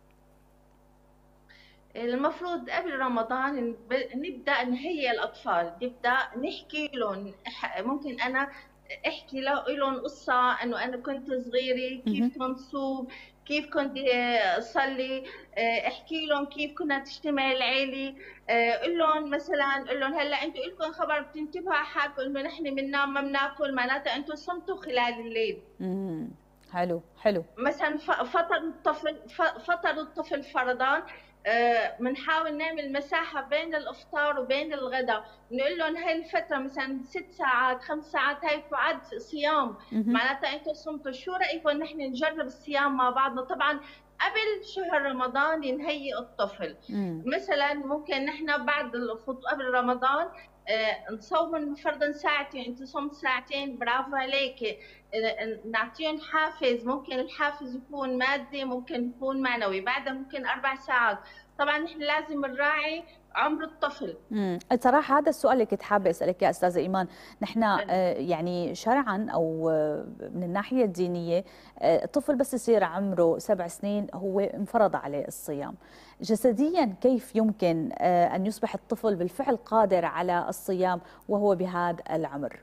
المفروض قبل رمضان نبدا نهيئ الاطفال، نبدا نحكي لهم. ممكن انا احكي لهم قصه انه انا كنت صغيره كيف كنت صوم، كيف كنت اصلي، احكي لهم كيف كنا تجتمع العيله، قول لهم مثلا قول لهم هلا انتم لكم خبر بتنتبهوا على حالكم انه نحن بننام ما بناكل، معناتها انتم صمتوا خلال الليل. امم حلو حلو. مثلا فطر الطفل فطر الطفل فرضان، بنحاول نعمل مساحة بين الإفطار وبين الغداء، نقول لهم هاي الفترة مثلا ست ساعات خمس ساعات هاي تعد صيام، معناتها أنتم صمتوا، شو رأيكم نحن نجرب الصيام مع بعضنا؟ طبعا قبل شهر رمضان نهيئ الطفل. مم. مثلا ممكن نحن بعد قبل رمضان آه نصوم فرضا ساعتين، انت صمت ساعتين برافو عليك، آه نعطيهم حافز، ممكن الحافز يكون مادي ممكن يكون معنوي، بعدها ممكن اربع ساعات. طبعا نحن لازم نراعي عمر الطفل. امم صراحه هذا السؤال اللي كنت حابه اسالك يا استاذه ايمان، نحن آه يعني شرعا او آه من الناحيه الدينيه آه الطفل بس يصير عمره سبع سنين هو انفرض عليه الصيام. جسديا كيف يمكن آه ان يصبح الطفل بالفعل قادر على الصيام وهو بهذا العمر؟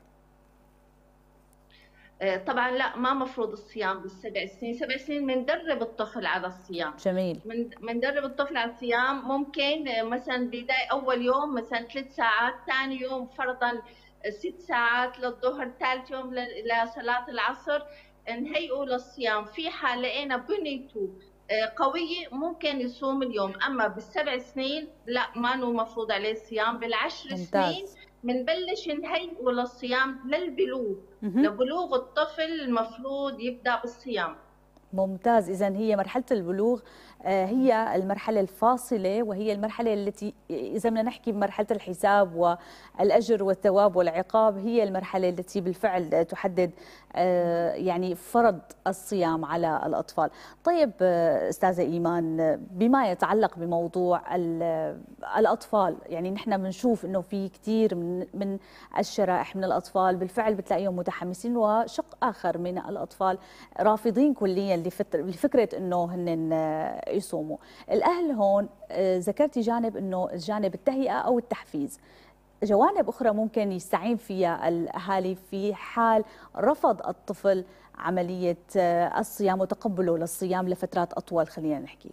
طبعا لا، ما مفروض الصيام بالسبع سنين، سبع سنين بندرب الطفل على الصيام. جميل. بندرب الطفل على الصيام، ممكن مثلا بداية اول يوم مثلا ثلاث ساعات، ثاني يوم فرضا ست ساعات للظهر، ثالث يوم لصلاة العصر نهيئه للصيام. في حال لقينا بنيته قوية ممكن يصوم اليوم، اما بالسبع سنين لا، ما نو مفروض عليه الصيام. بالعشر ممتاز. سنين بنبلش نهيئه للصيام للبلوغ، لبلوغ الطفل المفروض يبدأ بالصيام. ممتاز. إذا هي مرحلة البلوغ هي المرحلة الفاصلة، وهي المرحلة التي إذا بدنا نحكي بمرحلة الحساب والأجر والثواب والعقاب، هي المرحلة التي بالفعل تحدد يعني فرض الصيام على الأطفال. طيب أستاذة إيمان، بما يتعلق بموضوع الأطفال، يعني نحن بنشوف إنه في كثير من من الشرائح من الأطفال بالفعل بتلاقيهم متحمسين، وشق آخر من الأطفال رافضين كليا لفكرة إنه هن يصوموا. الأهل هون ذكرتي جانب إنه جانب التهيئة أو التحفيز، جوانب أخرى ممكن يستعين فيها الأهالي في حال رفض الطفل عملية الصيام وتقبله للصيام لفترات أطول. خلينا نحكي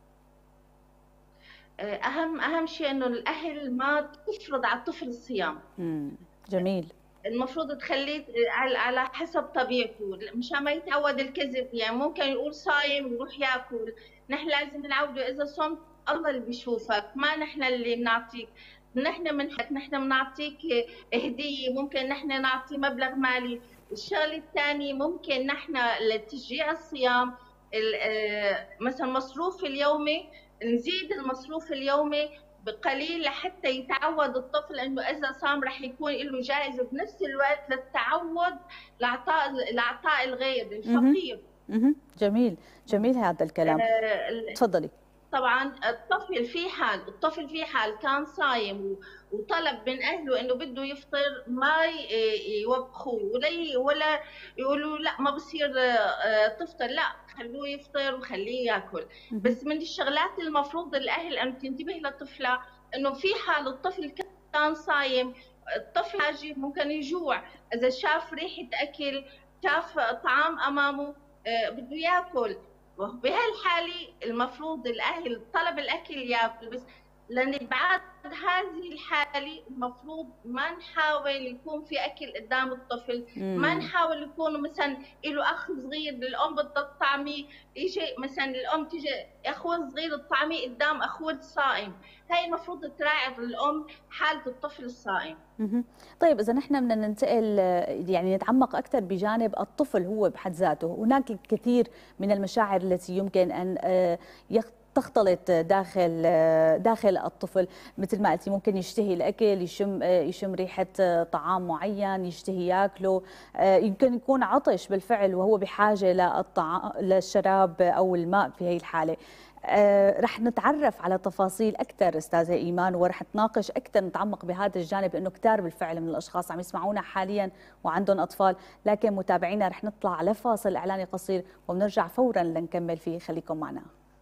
أهم أهم شيء إنه الأهل ما تفرض على الطفل الصيام. امم جميل. المفروض تخليه على حسب طبيعته، مشان ما يتعود الكذب. يعني ممكن يقول صايم ويروح ياكل، نحن لازم نعوده إذا صمت الله اللي بيشوفك، ما نحن اللي بنعطيك. نحن منحك، نحن بنعطيك هدية، ممكن نحن نعطي مبلغ مالي. الشغله الثانيه ممكن نحن لتشجيع الصيام مثلا المصروف اليومي، نزيد المصروف اليومي بقليل لحتى يتعود الطفل انه اذا صام رح يكون له جائزه، بنفس الوقت للتعود لاعطاء لاعطاء الغير الفقير. جميل جميل هذا الكلام. تفضلي. طبعا الطفل في حال الطفل في حال كان صايم وطلب من اهله انه بده يفطر، ما يوبخوه ولا ولا يقولوا لا ما بصير تفطر، لا خلوه يفطر وخليه ياكل. بس من الشغلات المفروض الاهل ان تنتبه لطفلها انه في حال الطفل كان صايم، الطفل حاجي ممكن يجوع، اذا شاف ريحه اكل، شاف طعام امامه بده ياكل، وبهالحاله المفروض الاهل طلب الاكل ياكل، بس لان بعد هذه الحاله المفروض ما نحاول يكون في اكل قدام الطفل، مم. ما نحاول يكون مثلا له اخ صغير الام بدها تطعميه، يجي مثلا الام تيجي اخوه صغير تطعميه قدام اخوه الصائم، هي المفروض تراعي الام حاله الطفل الصائم. مهم. طيب إذا نحن بدنا ننتقل يعني نتعمق أكثر بجانب الطفل هو بحد ذاته، هناك الكثير من المشاعر التي يمكن أن تختلط داخل داخل الطفل، مثل ما قلتي ممكن يشتهي الأكل، يشم يشم ريحة طعام معين، يشتهي ياكله، يمكن يكون عطش بالفعل وهو بحاجة للطعام للشراب أو الماء في هي الحالة. آه، رح نتعرف على تفاصيل أكثر أستاذة إيمان، ورح نتناقش أكثر نتعمق بهذا الجانب، لأنه كتار بالفعل من الأشخاص عم يسمعونا حاليا وعندهم أطفال، لكن متابعينا رح نطلع على فاصل إعلاني قصير وبنرجع فورا لنكمل فيه، خليكم معنا.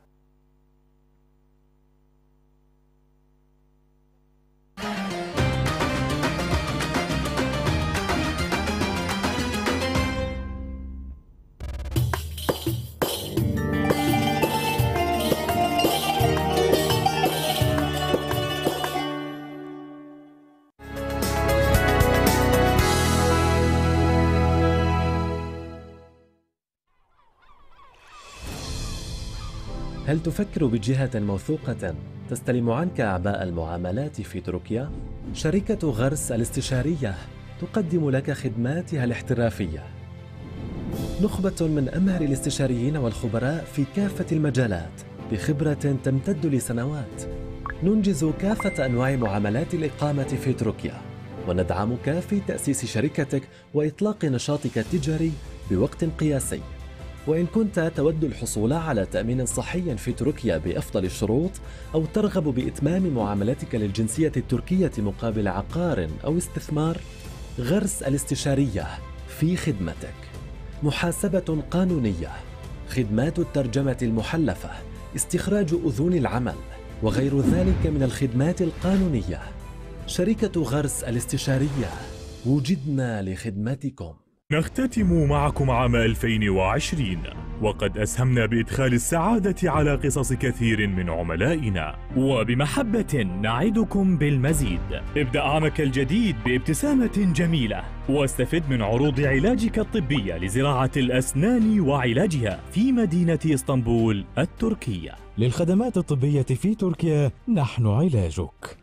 هل تفكر بجهة موثوقة تستلم عنك أعباء المعاملات في تركيا؟ شركة غرس الاستشارية تقدم لك خدماتها الاحترافية. نخبة من أمهر الاستشاريين والخبراء في كافة المجالات بخبرة تمتد لسنوات. ننجز كافة أنواع معاملات الإقامة في تركيا، وندعمك في تأسيس شركتك وإطلاق نشاطك التجاري بوقت قياسي. وإن كنت تود الحصول على تأمين صحي في تركيا بأفضل الشروط، أو ترغب بإتمام معاملتك للجنسية التركية مقابل عقار أو استثمار، غرس الاستشارية في خدمتك. محاسبة قانونية، خدمات الترجمة المحلفة، استخراج أذون العمل، وغير ذلك من الخدمات القانونية. شركة غرس الاستشارية، وجدنا لخدمتكم. نختتم معكم عام ألفين وعشرين، وقد أسهمنا بإدخال السعادة على قصص كثير من عملائنا، وبمحبة نعدكم بالمزيد. ابدأ عامك الجديد بابتسامة جميلة، واستفد من عروض علاجك الطبية لزراعة الأسنان وعلاجها في مدينة اسطنبول التركية. للخدمات الطبية في تركيا نحن علاجك.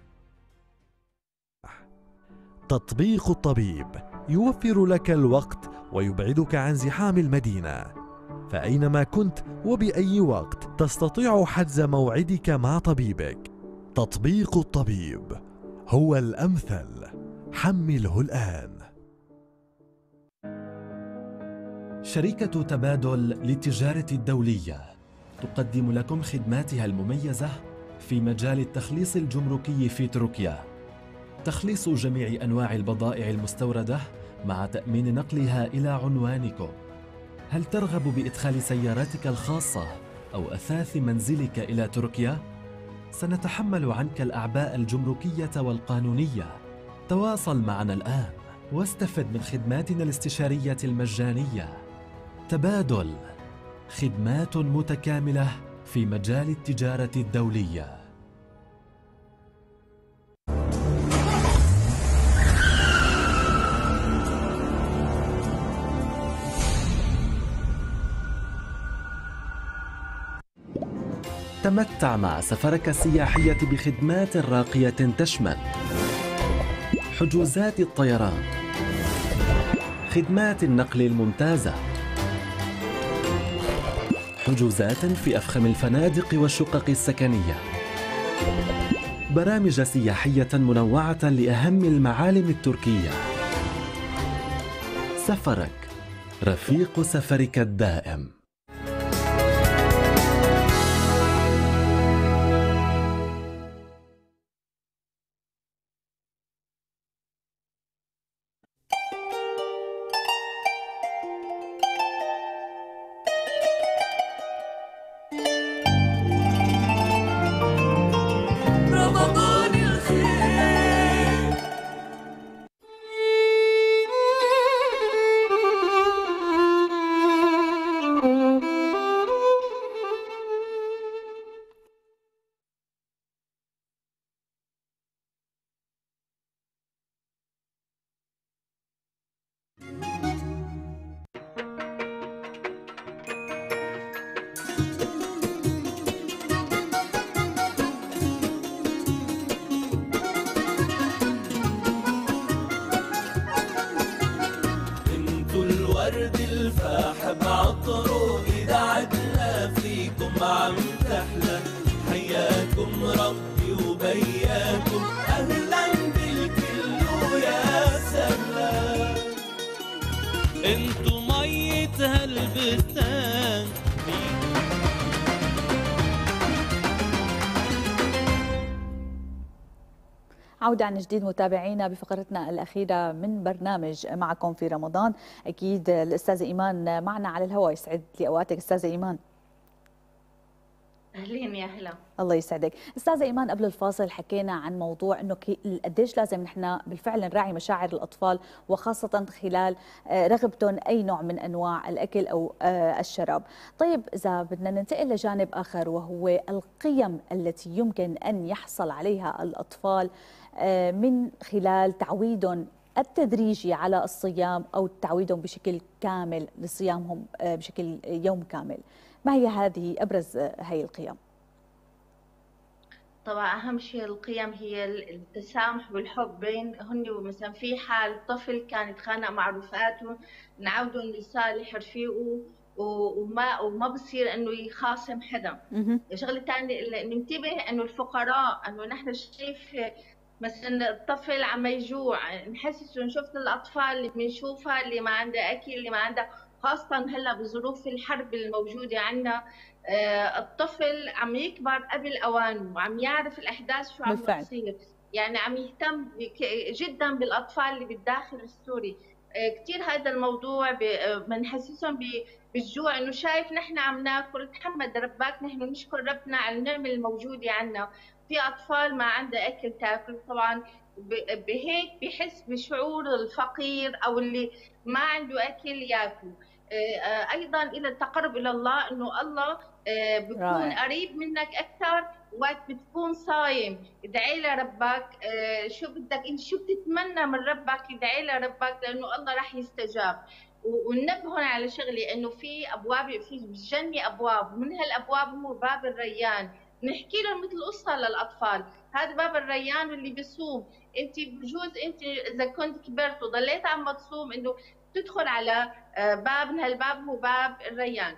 تطبيق الطبيب يوفر لك الوقت ويبعدك عن زحام المدينة، فأينما كنت وبأي وقت تستطيع حجز موعدك مع طبيبك. تطبيق الطبيب هو الأمثل، حمله الآن. شركة تبادل للتجارة الدولية تقدم لكم خدماتها المميزة في مجال التخليص الجمركي في تركيا. تخليص جميع أنواع البضائع المستوردة مع تأمين نقلها إلى عنوانكم. هل ترغب بإدخال سيارتك الخاصة أو أثاث منزلك إلى تركيا؟ سنتحمل عنك الأعباء الجمركية والقانونية. تواصل معنا الآن واستفد من خدماتنا الاستشارية المجانية. تبادل، خدمات متكاملة في مجال التجارة الدولية. تمتع مع سفرك السياحي بخدمات راقية تشمل حجوزات الطيران، خدمات النقل الممتازة، حجوزات في أفخم الفنادق والشقق السكنية، برامج سياحية منوعة لأهم المعالم التركية. سفرك رفيق سفرك الدائم. رمضان الخير ورد الفاح بعطره إذا عدنا فيكم عم تحلى. حياكم ربي وبياكم أهلا بالكل ويا سلام. انتو مية هالبستان. عودة عن جديد متابعينا بفقرتنا الأخيرة من برنامج معكم في رمضان. أكيد الأستاذة إيمان معنا على الهواء، يسعد لي أوقاتك أستاذة إيمان. أهلين يا هلا. الله يسعدك. أستاذة إيمان، قبل الفاصل حكينا عن موضوع أنه قديش لازم نحن بالفعل نراعي مشاعر الأطفال، وخاصة خلال رغبتهم أي نوع من أنواع الأكل أو الشراب. طيب إذا بدنا ننتقل لجانب آخر وهو القيم التي يمكن أن يحصل عليها الأطفال من خلال تعويدهم التدريجي على الصيام أو تعويدهم بشكل كامل لصيامهم بشكل يوم كامل، ما هي هذه أبرز هاي القيم؟ طبعا أهم شيء القيم هي التسامح والحب بين هن. مثلا في حال طفل كان يتخانق مع رفقاته، نعوده إنه يصالح رفيقه وما وما بصير إنه يخاصم حدا. شغلة ثانية ننتبه إنه الفقراء، إنه نحن شايف مثلا الطفل عم يجوع، نحسسه. نشوف الأطفال اللي بنشوفها اللي ما عندها أكل، اللي ما عندها، خاصة هلا بظروف الحرب الموجودة عندنا. آه الطفل عم يكبر قبل أوانه وعم يعرف الأحداث شو عم تصير، يعني عم يهتم جدا بالأطفال اللي بالداخل السوري. آه كثير هذا الموضوع بنحسسهم بالجوع، إنه شايف نحن عم ناكل، تحمد ربك، نحن نشكر ربنا على النعمة الموجودة عنا. في أطفال ما عندها أكل تاكل، طبعا بهيك بحس بشعور الفقير أو اللي ما عنده أكل ياكل. أيضا إلى التقرب إلى الله، إنه الله بيكون رائع. قريب منك أكثر وقت بتكون صايم. ادعي لربك شو بدك انت، شو بتتمنى من ربك، ادعي لربك لأنه الله راح يستجاب. وننبههم على شغلي إنه في أبواب في الجنة، أبواب من هالأبواب هو باب الريان. نحكي لهم مثل قصة للأطفال، هذا باب الريان واللي بيصوم. انت بجوز انت اذا كنت كبرت وضليت عم تصوم انه تدخل على باب من هالباب هو باب الريان.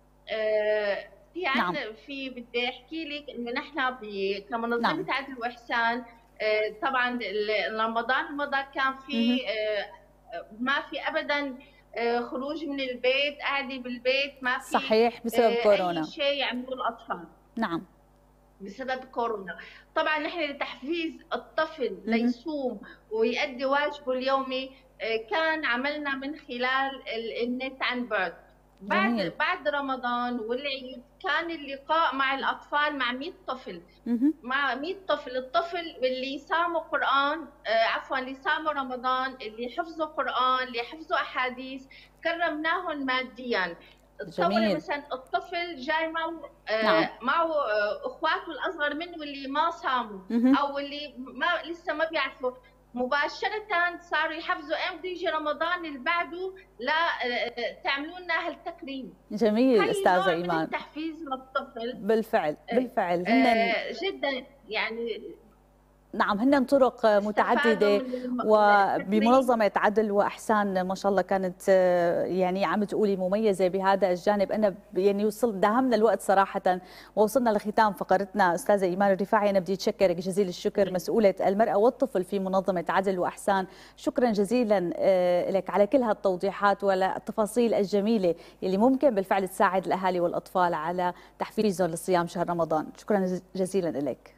في عندنا نعم. في بدي احكي لك انه نحن كمنظمة نعم. عدل واحسان، طبعا رمضان مضى كان في ما في ابدا خروج من البيت، قاعده بالبيت، ما في صحيح بسبب كورونا اي شيء يعملوه الاطفال. نعم بسبب كورونا. طبعا نحن لتحفيز الطفل ليصوم ويؤدي واجبه اليومي كان عملنا من خلال النت عن بعد. بعد جميل. بعد رمضان والعيد كان اللقاء مع الاطفال مع مئة طفل، مع مئة طفل. الطفل اللي صاموا قران آه عفوا اللي صاموا رمضان، اللي حفظوا قران، اللي حفظوا احاديث، كرمناهم ماديا. تصوري مثلا الطفل جاي معه آه نعم. معه آه اخواته الاصغر منه اللي ما صاموا او اللي ما لسه ما بيعرفوا، مباشرة صاروا يحفظوا ايمتى يجي رمضان اللي بعده لا تعملوا لنا هالتكريم. جميل استاذة ايمان. من التحفيز للطفل. بالفعل بالفعل هن جدا يعني نعم هن طرق متعددة، وبمنظمة عدل وإحسان ما شاء الله كانت يعني عم تقولي مميزة بهذا الجانب. أنا يعني وصل داهمنا الوقت صراحة ووصلنا لختام فقرتنا. أستاذة إيمان الرفاعي أنا بدي أتشكرك جزيل الشكر، مسؤولة المرأة والطفل في منظمة عدل وإحسان. شكرا جزيلا لك على كل هالتوضيحات وعلى التفاصيل الجميلة اللي ممكن بالفعل تساعد الأهالي والأطفال على تحفيزهم لصيام شهر رمضان. شكرا جزيلا لك.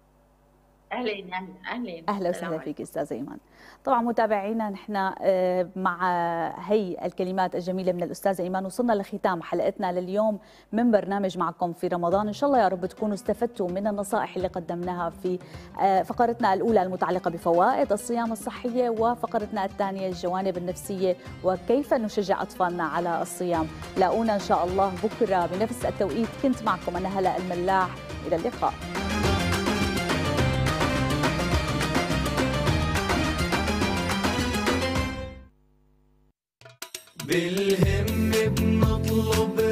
اهلين اهلين اهلا وسهلا فيك استاذه ايمان. طبعا متابعينا نحن مع هي الكلمات الجميله من الاستاذه ايمان وصلنا لختام حلقتنا لليوم من برنامج معكم في رمضان. ان شاء الله يا رب تكونوا استفدتوا من النصائح اللي قدمناها في فقرتنا الاولى المتعلقه بفوائد الصيام الصحيه، وفقرتنا الثانيه الجوانب النفسيه وكيف نشجع اطفالنا على الصيام. لاقونا ان شاء الله بكره بنفس التوقيت. كنت معكم انا هلا الملاح، الى اللقاء. بالهم بنطلب